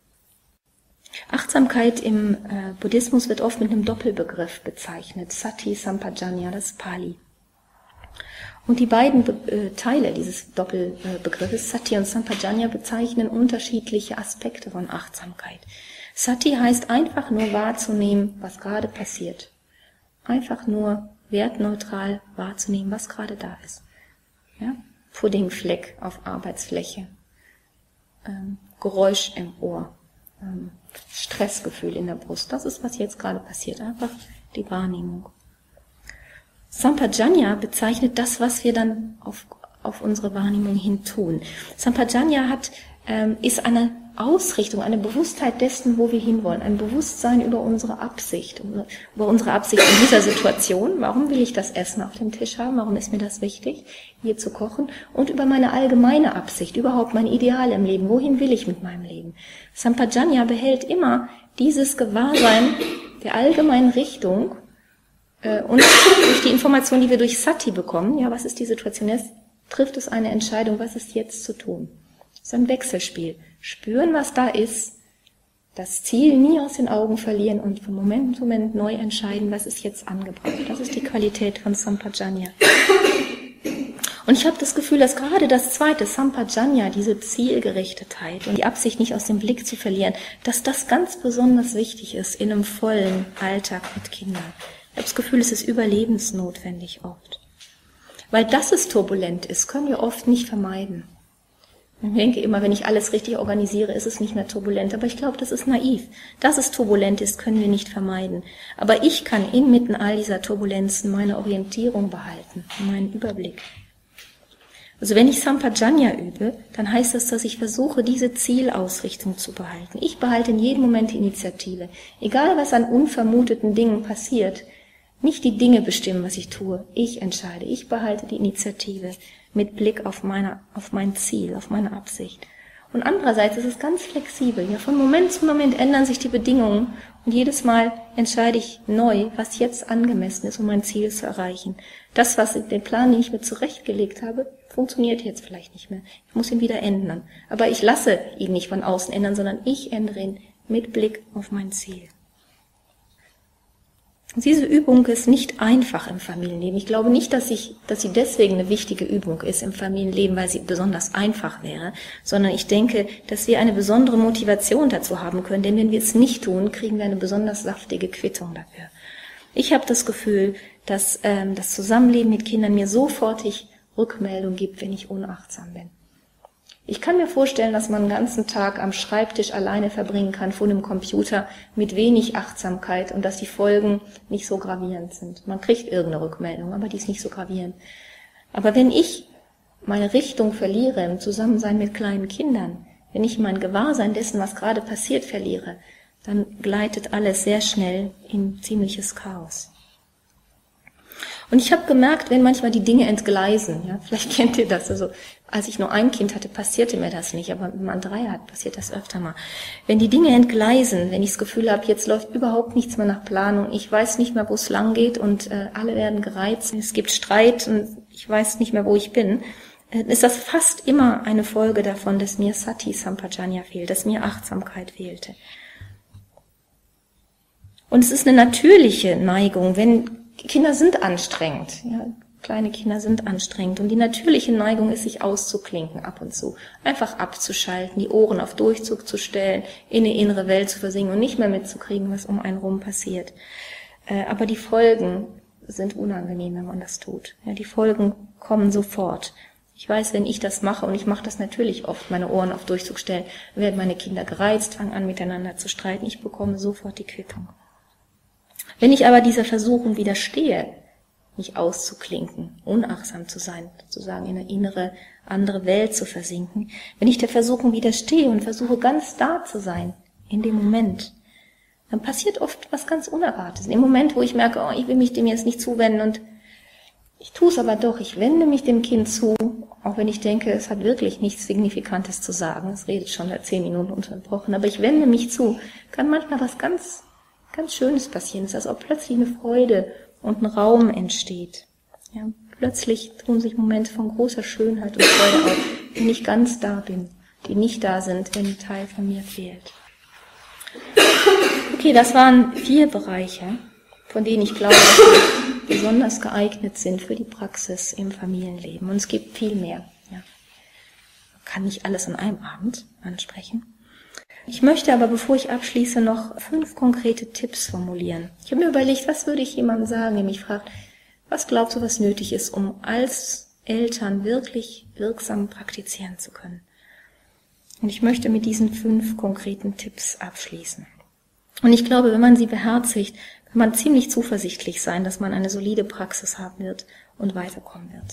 Achtsamkeit im Buddhismus wird oft mit einem Doppelbegriff bezeichnet. Sati Sampajanya, das ist Pali. Und die beiden Teile dieses Doppelbegriffes, Sati und Sampajanya, bezeichnen unterschiedliche Aspekte von Achtsamkeit. Sati heißt einfach nur wahrzunehmen, was gerade passiert. Einfach nur wertneutral wahrzunehmen, was gerade da ist. Ja? Puddingfleck auf Arbeitsfläche, Geräusch im Ohr, Stressgefühl in der Brust. Das ist, was jetzt gerade passiert. Einfach die Wahrnehmung. Sampajanya bezeichnet das, was wir dann auf unsere Wahrnehmung hin tun. Sampajanya ist eine Ausrichtung, eine Bewusstheit dessen, wo wir hinwollen. Ein Bewusstsein über unsere Absicht in dieser Situation. Warum will ich das Essen auf dem Tisch haben? Warum ist mir das wichtig, hier zu kochen? Und über meine allgemeine Absicht, überhaupt mein Ideal im Leben. Wohin will ich mit meinem Leben? Sampajanya behält immer dieses Gewahrsein der allgemeinen Richtung. Und durch die Information, die wir durch Sati bekommen, ja, was ist die Situation? Jetzt trifft es eine Entscheidung, was ist jetzt zu tun? Das ist ein Wechselspiel. Spüren, was da ist, das Ziel nie aus den Augen verlieren und von Moment zu Moment neu entscheiden, was ist jetzt angebracht. Das ist die Qualität von Sampajanya. Und ich habe das Gefühl, dass gerade das zweite, Sampajanya, diese Zielgerichtetheit und die Absicht nicht aus dem Blick zu verlieren, dass das ganz besonders wichtig ist in einem vollen Alltag mit Kindern. Ich habe das Gefühl, es ist überlebensnotwendig oft. Weil dass es turbulent ist, können wir oft nicht vermeiden. Ich denke immer, wenn ich alles richtig organisiere, ist es nicht mehr turbulent. Aber ich glaube, das ist naiv. Dass es turbulent ist, können wir nicht vermeiden. Aber ich kann inmitten all dieser Turbulenzen meine Orientierung behalten, meinen Überblick. Also wenn ich Sampajanya übe, dann heißt das, dass ich versuche, diese Zielausrichtung zu behalten. Ich behalte in jedem Moment die Initiative. Egal, was an unvermuteten Dingen passiert, nicht die Dinge bestimmen, was ich tue. Ich entscheide. Ich behalte die Initiative mit Blick auf mein Ziel, auf meine Absicht. Und andererseits ist es ganz flexibel. Ja, von Moment zu Moment ändern sich die Bedingungen und jedes Mal entscheide ich neu, was jetzt angemessen ist, um mein Ziel zu erreichen. Das, den Plan, den ich mir zurechtgelegt habe, funktioniert jetzt vielleicht nicht mehr. Ich muss ihn wieder ändern. Aber ich lasse ihn nicht von außen ändern, sondern ich ändere ihn mit Blick auf mein Ziel. Diese Übung ist nicht einfach im Familienleben. Ich glaube nicht, dass sie deswegen eine wichtige Übung ist im Familienleben, weil sie besonders einfach wäre, sondern ich denke, dass wir eine besondere Motivation dazu haben können, denn wenn wir es nicht tun, kriegen wir eine besonders saftige Quittung dafür. Ich habe das Gefühl, dass das Zusammenleben mit Kindern mir sofortig Rückmeldung gibt, wenn ich unachtsam bin. Ich kann mir vorstellen, dass man den ganzen Tag am Schreibtisch alleine verbringen kann vor einem Computer mit wenig Achtsamkeit und dass die Folgen nicht so gravierend sind. Man kriegt irgendeine Rückmeldung, aber die ist nicht so gravierend. Aber wenn ich meine Richtung verliere im Zusammensein mit kleinen Kindern, wenn ich mein Gewahrsein dessen, was gerade passiert, verliere, dann gleitet alles sehr schnell in ziemliches Chaos. Und ich habe gemerkt, wenn manchmal die Dinge entgleisen, ja, vielleicht kennt ihr das, also als ich nur ein Kind hatte, passierte mir das nicht, aber wenn man 3 hat, passiert das öfter mal. Wenn die Dinge entgleisen, wenn ich das Gefühl habe, jetzt läuft überhaupt nichts mehr nach Planung, ich weiß nicht mehr, wo es lang geht und alle werden gereizt, es gibt Streit und ich weiß nicht mehr, wo ich bin, ist das fast immer eine Folge davon, dass mir Sati Sampajanya fehlt, dass mir Achtsamkeit fehlte. Und es ist eine natürliche Neigung, wenn Kinder sind anstrengend, ja, kleine Kinder sind anstrengend und die natürliche Neigung ist, sich auszuklinken ab und zu, einfach abzuschalten, die Ohren auf Durchzug zu stellen, in eine innere Welt zu versinken und nicht mehr mitzukriegen, was um einen rum passiert. Aber die Folgen sind unangenehm, wenn man das tut. Ja, die Folgen kommen sofort. Ich weiß, wenn ich das mache, und ich mache das natürlich oft, meine Ohren auf Durchzug stellen, werden meine Kinder gereizt, fangen an miteinander zu streiten, ich bekomme sofort die Quittung. Wenn ich aber dieser Versuchung widerstehe, mich auszuklinken, unachtsam zu sein, sozusagen in eine innere, andere Welt zu versinken, wenn ich der Versuchung widerstehe und versuche ganz da zu sein, in dem Moment, dann passiert oft was ganz Unerwartetes. In dem Moment, wo ich merke, ich will mich dem jetzt nicht zuwenden und ich tue es aber doch, ich wende mich dem Kind zu, auch wenn ich denke, es hat wirklich nichts Signifikantes zu sagen, es redet schon seit 10 Minuten unterbrochen, aber ich wende mich zu, kann manchmal was ganz Schönes passieren. Es ist, als ob plötzlich eine Freude und ein Raum entsteht. Ja, plötzlich tun sich Momente von großer Schönheit und Freude auf, wenn ich ganz da bin, die nicht da sind, wenn ein Teil von mir fehlt. Okay, das waren 4 Bereiche, von denen ich glaube, dass wir besonders geeignet sind für die Praxis im Familienleben. Und es gibt viel mehr. Ja. Man kann nicht alles an einem Abend ansprechen. Ich möchte aber, bevor ich abschließe, noch 5 konkrete Tipps formulieren. Ich habe mir überlegt, was würde ich jemandem sagen, der mich fragt, was glaubst du, was nötig ist, um als Eltern wirklich wirksam praktizieren zu können? Und ich möchte mit diesen 5 konkreten Tipps abschließen. Und ich glaube, wenn man sie beherzigt, kann man ziemlich zuversichtlich sein, dass man eine solide Praxis haben wird und weiterkommen wird.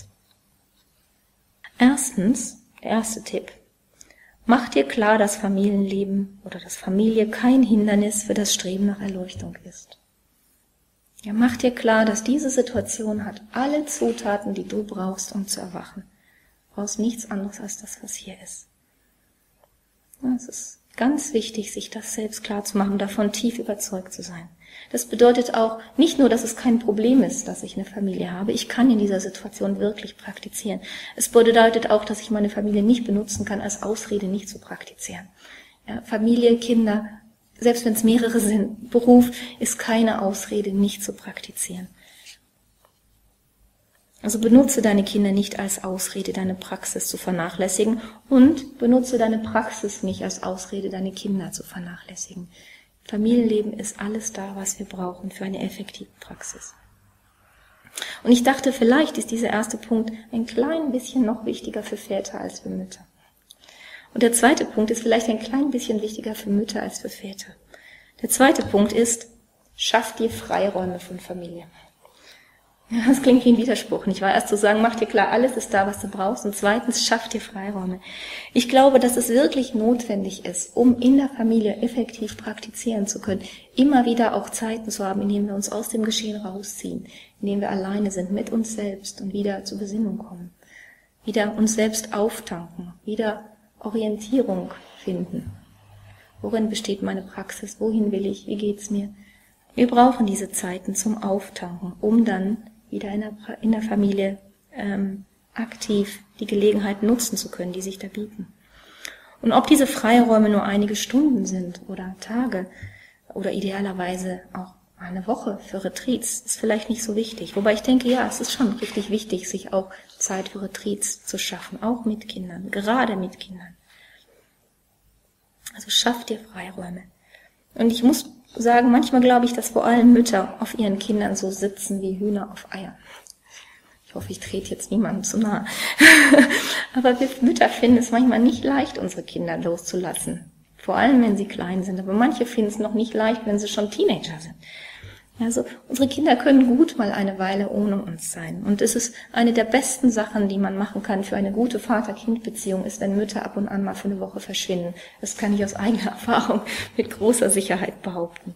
Erstens, der erste Tipp. Mach dir klar, dass Familienleben oder dass Familie kein Hindernis für das Streben nach Erleuchtung ist. Ja, mach dir klar, dass diese Situation hat alle Zutaten, die du brauchst, um zu erwachen. Du brauchst nichts anderes als das, was hier ist. Ja, es ist ganz wichtig, sich das selbst klar zu machen, davon tief überzeugt zu sein. Das bedeutet auch nicht nur, dass es kein Problem ist, dass ich eine Familie habe. Ich kann in dieser Situation wirklich praktizieren. Es bedeutet auch, dass ich meine Familie nicht benutzen kann als Ausrede, nicht zu praktizieren. Ja, Familie, Kinder, selbst wenn es mehrere sind, Beruf ist keine Ausrede, nicht zu praktizieren. Also benutze deine Kinder nicht als Ausrede, deine Praxis zu vernachlässigen und benutze deine Praxis nicht als Ausrede, deine Kinder zu vernachlässigen. Familienleben ist alles da, was wir brauchen für eine effektive Praxis. Und ich dachte, vielleicht ist dieser erste Punkt ein klein bisschen noch wichtiger für Väter als für Mütter. Und der zweite Punkt ist vielleicht ein klein bisschen wichtiger für Mütter als für Väter. Der zweite Punkt ist, schaff dir Freiräume von Familie. Ja, das klingt wie ein Widerspruch, nicht wahr? Erst zu sagen, mach dir klar, alles ist da, was du brauchst. Und zweitens, schaff dir Freiräume. Ich glaube, dass es wirklich notwendig ist, um in der Familie effektiv praktizieren zu können, immer wieder auch Zeiten zu haben, in denen wir uns aus dem Geschehen rausziehen, in denen wir alleine sind mit uns selbst und wieder zur Besinnung kommen, wieder uns selbst auftanken, wieder Orientierung finden. Worin besteht meine Praxis? Wohin will ich? Wie geht's mir? Wir brauchen diese Zeiten zum Auftanken, um dann wieder in der Familie aktiv die Gelegenheit nutzen zu können, die sich da bieten. Und ob diese Freiräume nur einige Stunden sind oder Tage oder idealerweise auch eine Woche für Retreats, ist vielleicht nicht so wichtig. Wobei ich denke, ja, es ist schon richtig wichtig, sich auch Zeit für Retreats zu schaffen, auch mit Kindern, gerade mit Kindern. Also schaff dir Freiräume. Und ich muss sagen, manchmal glaube ich, dass vor allem Mütter auf ihren Kindern so sitzen wie Hühner auf Eiern. Ich hoffe, ich trete jetzt niemandem zu nahe. Aber wir Mütter finden es manchmal nicht leicht, unsere Kinder loszulassen. Vor allem, wenn sie klein sind. Aber manche finden es noch nicht leicht, wenn sie schon Teenager sind. Also unsere Kinder können gut mal eine Weile ohne uns sein. Und es ist eine der besten Sachen, die man machen kann für eine gute Vater-Kind-Beziehung, ist, wenn Mütter ab und an mal für eine Woche verschwinden. Das kann ich aus eigener Erfahrung mit großer Sicherheit behaupten.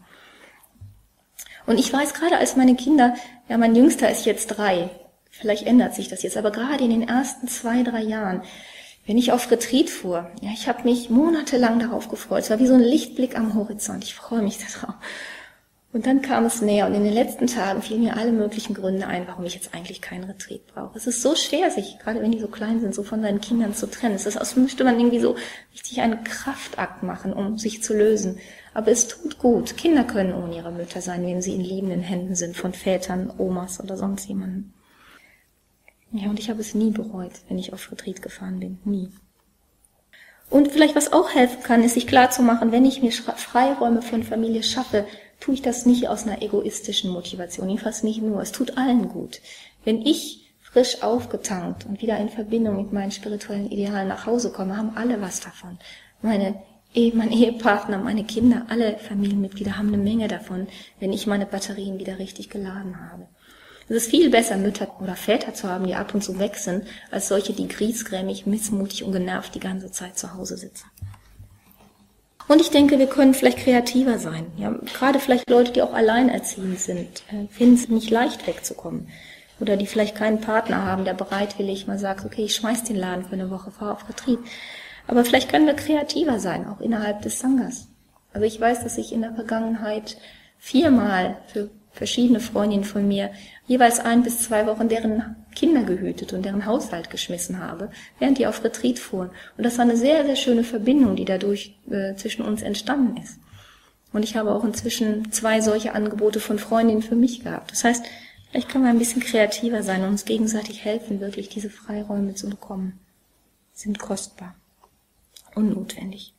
Und ich weiß gerade, als meine Kinder, ja, mein Jüngster ist jetzt 3, vielleicht ändert sich das jetzt, aber gerade in den ersten 2, 3 Jahren, wenn ich auf Retreat fuhr, ja, ich habe mich monatelang darauf gefreut. Es war wie so ein Lichtblick am Horizont. Ich freue mich darauf. Und dann kam es näher und in den letzten Tagen fielen mir alle möglichen Gründe ein, warum ich jetzt eigentlich keinen Retreat brauche. Es ist so schwer, sich, gerade wenn die so klein sind, so von seinen Kindern zu trennen. Es ist, als müsste man irgendwie so richtig einen Kraftakt machen, um sich zu lösen. Aber es tut gut. Kinder können ohne ihre Mütter sein, wenn sie in liebenden Händen sind von Vätern, Omas oder sonst jemandem. Ja, und ich habe es nie bereut, wenn ich auf Retreat gefahren bin. Nie. Und vielleicht was auch helfen kann, ist sich klarzumachen, wenn ich mir Freiräume von Familie schaffe, tue ich das nicht aus einer egoistischen Motivation, jedenfalls nicht nur. Es tut allen gut. Wenn ich frisch aufgetankt und wieder in Verbindung mit meinen spirituellen Idealen nach Hause komme, haben alle was davon. Mein Ehepartner, meine Kinder, alle Familienmitglieder haben eine Menge davon, wenn ich meine Batterien wieder richtig geladen habe. Es ist viel besser, Mütter oder Väter zu haben, die ab und zu weg sind, als solche, die griesgrämig, missmutig und genervt die ganze Zeit zu Hause sitzen. Und ich denke, wir können vielleicht kreativer sein. Ja, gerade vielleicht Leute, die auch alleinerziehend sind, finden es nicht leicht wegzukommen. Oder die vielleicht keinen Partner haben, der bereitwillig mal sagt, okay, ich schmeiß den Laden für eine Woche, fahre auf Retreat. Aber vielleicht können wir kreativer sein, auch innerhalb des Sanghas. Also ich weiß, dass ich in der Vergangenheit 4-mal für verschiedene Freundinnen von mir jeweils 1 bis 2 Wochen deren Kinder gehütet und deren Haushalt geschmissen habe, während die auf Retreat fuhren. Und das war eine sehr, sehr schöne Verbindung, die dadurch zwischen uns entstanden ist. Und ich habe auch inzwischen 2 solche Angebote von Freundinnen für mich gehabt. Das heißt, Vielleicht können wir ein bisschen kreativer sein und uns gegenseitig helfen, wirklich diese Freiräume zu bekommen. Sie sind kostbar und notwendig.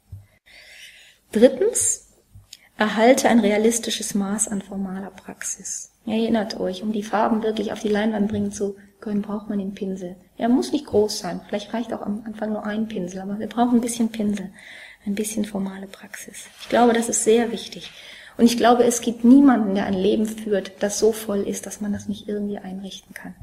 Drittens, erhalte ein realistisches Maß an formaler Praxis. Erinnert euch, um die Farben wirklich auf die Leinwand bringen zu können, braucht man den Pinsel. Er muss nicht groß sein, vielleicht reicht auch am Anfang nur ein Pinsel, aber wir brauchen ein bisschen Pinsel, ein bisschen formale Praxis. Ich glaube, das ist sehr wichtig. Und ich glaube, es gibt niemanden, der ein Leben führt, das so voll ist, dass man das nicht irgendwie einrichten kann.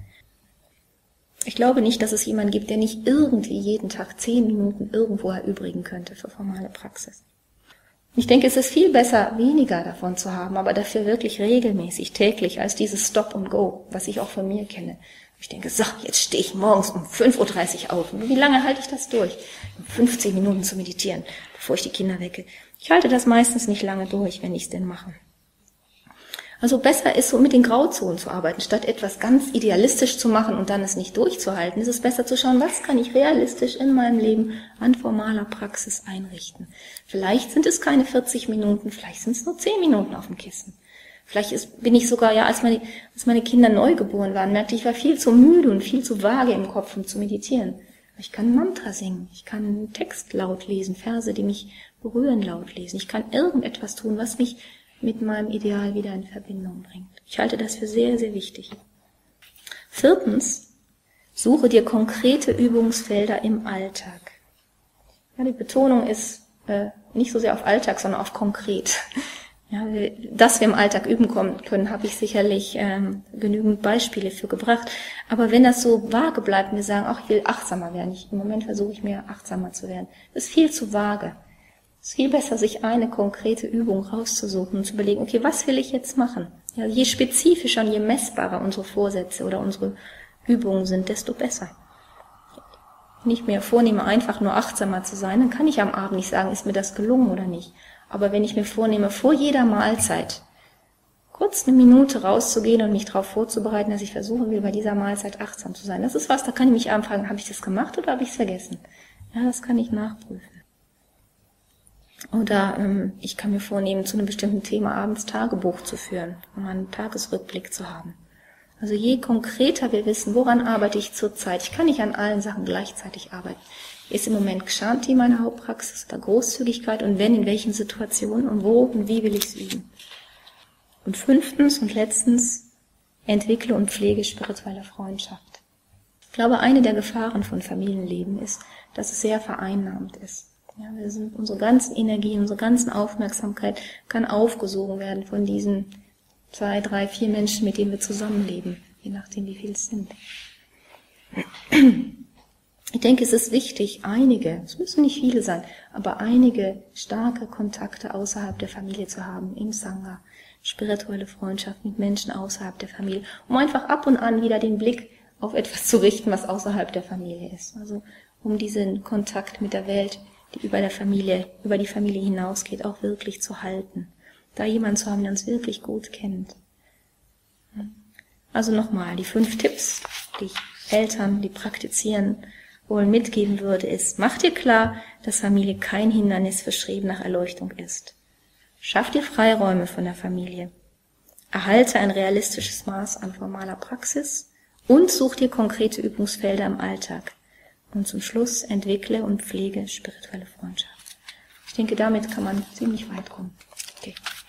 Ich glaube nicht, dass es jemanden gibt, der nicht irgendwie jeden Tag 10 Minuten irgendwo erübrigen könnte für formale Praxis. Ich denke, es ist viel besser, weniger davon zu haben, aber dafür wirklich regelmäßig, täglich, als dieses Stop and Go, was ich auch von mir kenne. Ich denke, so, jetzt stehe ich morgens um 5.30 Uhr auf. Und wie lange halte ich das durch? 15 Minuten zu meditieren, bevor ich die Kinder wecke. Ich halte das meistens nicht lange durch, wenn ich es denn mache. Also besser ist so mit den Grauzonen zu arbeiten, statt etwas ganz idealistisch zu machen und dann es nicht durchzuhalten. Ist es besser zu schauen, was kann ich realistisch in meinem Leben an formaler Praxis einrichten. Vielleicht sind es keine 40 Minuten, vielleicht sind es nur 10 Minuten auf dem Kissen. Vielleicht bin ich sogar, als meine Kinder neugeboren waren, merkte ich, war viel zu müde und viel zu vage im Kopf, um zu meditieren. Ich kann ein Mantra singen, ich kann einen Text laut lesen, Verse, die mich berühren, laut lesen. Ich kann irgendetwas tun, was mich mit meinem Ideal wieder in Verbindung bringt. Ich halte das für sehr, sehr wichtig. Viertens, suche dir konkrete Übungsfelder im Alltag. Ja, die Betonung ist nicht so sehr auf Alltag, sondern auf konkret. Ja, dass wir im Alltag üben können, habe ich sicherlich genügend Beispiele für gebracht. Aber wenn das so vage bleibt und wir sagen, ach, ich will achtsamer werden, im Moment versuche ich mehr achtsamer zu werden, das ist viel zu vage. Es ist viel besser, sich eine konkrete Übung rauszusuchen und zu überlegen, okay, was will ich jetzt machen? Ja, je spezifischer und je messbarer unsere Vorsätze oder unsere Übungen sind, desto besser. Wenn ich mir vornehme, einfach nur achtsamer zu sein, dann kann ich am Abend nicht sagen, ist mir das gelungen oder nicht. Aber wenn ich mir vornehme, vor jeder Mahlzeit kurz eine Minute rauszugehen und mich darauf vorzubereiten, dass ich versuchen will, bei dieser Mahlzeit achtsam zu sein, das ist was, da kann ich mich abends fragen, habe ich das gemacht oder habe ich es vergessen? Ja, das kann ich nachprüfen. Oder ich kann mir vornehmen, zu einem bestimmten Thema abends Tagebuch zu führen, um einen Tagesrückblick zu haben. Also je konkreter wir wissen, woran arbeite ich zurzeit, ich kann nicht an allen Sachen gleichzeitig arbeiten. Ist im Moment Kshanti meine Hauptpraxis oder Großzügigkeit und wenn, in welchen Situationen und wo und wie will ich es üben. Und fünftens und letztens, entwickle und pflege spirituelle Freundschaft. Ich glaube, eine der Gefahren von Familienleben ist, dass es sehr vereinnahmend ist. Ja, unsere ganzen Energien, unsere ganzen Aufmerksamkeit kann aufgesogen werden von diesen 2, 3, 4 Menschen, mit denen wir zusammenleben, je nachdem, wie viel es sind. Ich denke, es ist wichtig, es müssen nicht viele sein, aber einige starke Kontakte außerhalb der Familie zu haben, im Sangha, spirituelle Freundschaft mit Menschen außerhalb der Familie, um einfach ab und an wieder den Blick auf etwas zu richten, was außerhalb der Familie ist. Also um diesen Kontakt mit der Welt, die über die Familie hinausgeht, auch wirklich zu halten. Da jemand zu haben, der uns wirklich gut kennt. Also nochmal, die 5 Tipps, die ich Eltern, die praktizieren wollen, mitgeben würde, ist, mach dir klar, dass Familie kein Hindernis für Streben nach Erleuchtung ist. Schaff dir Freiräume von der Familie. Erhalte ein realistisches Maß an formaler Praxis und such dir konkrete Übungsfelder im Alltag. Und zum Schluss entwickle und pflege spirituelle Freundschaft. Ich denke, damit kann man ziemlich weit kommen. Okay.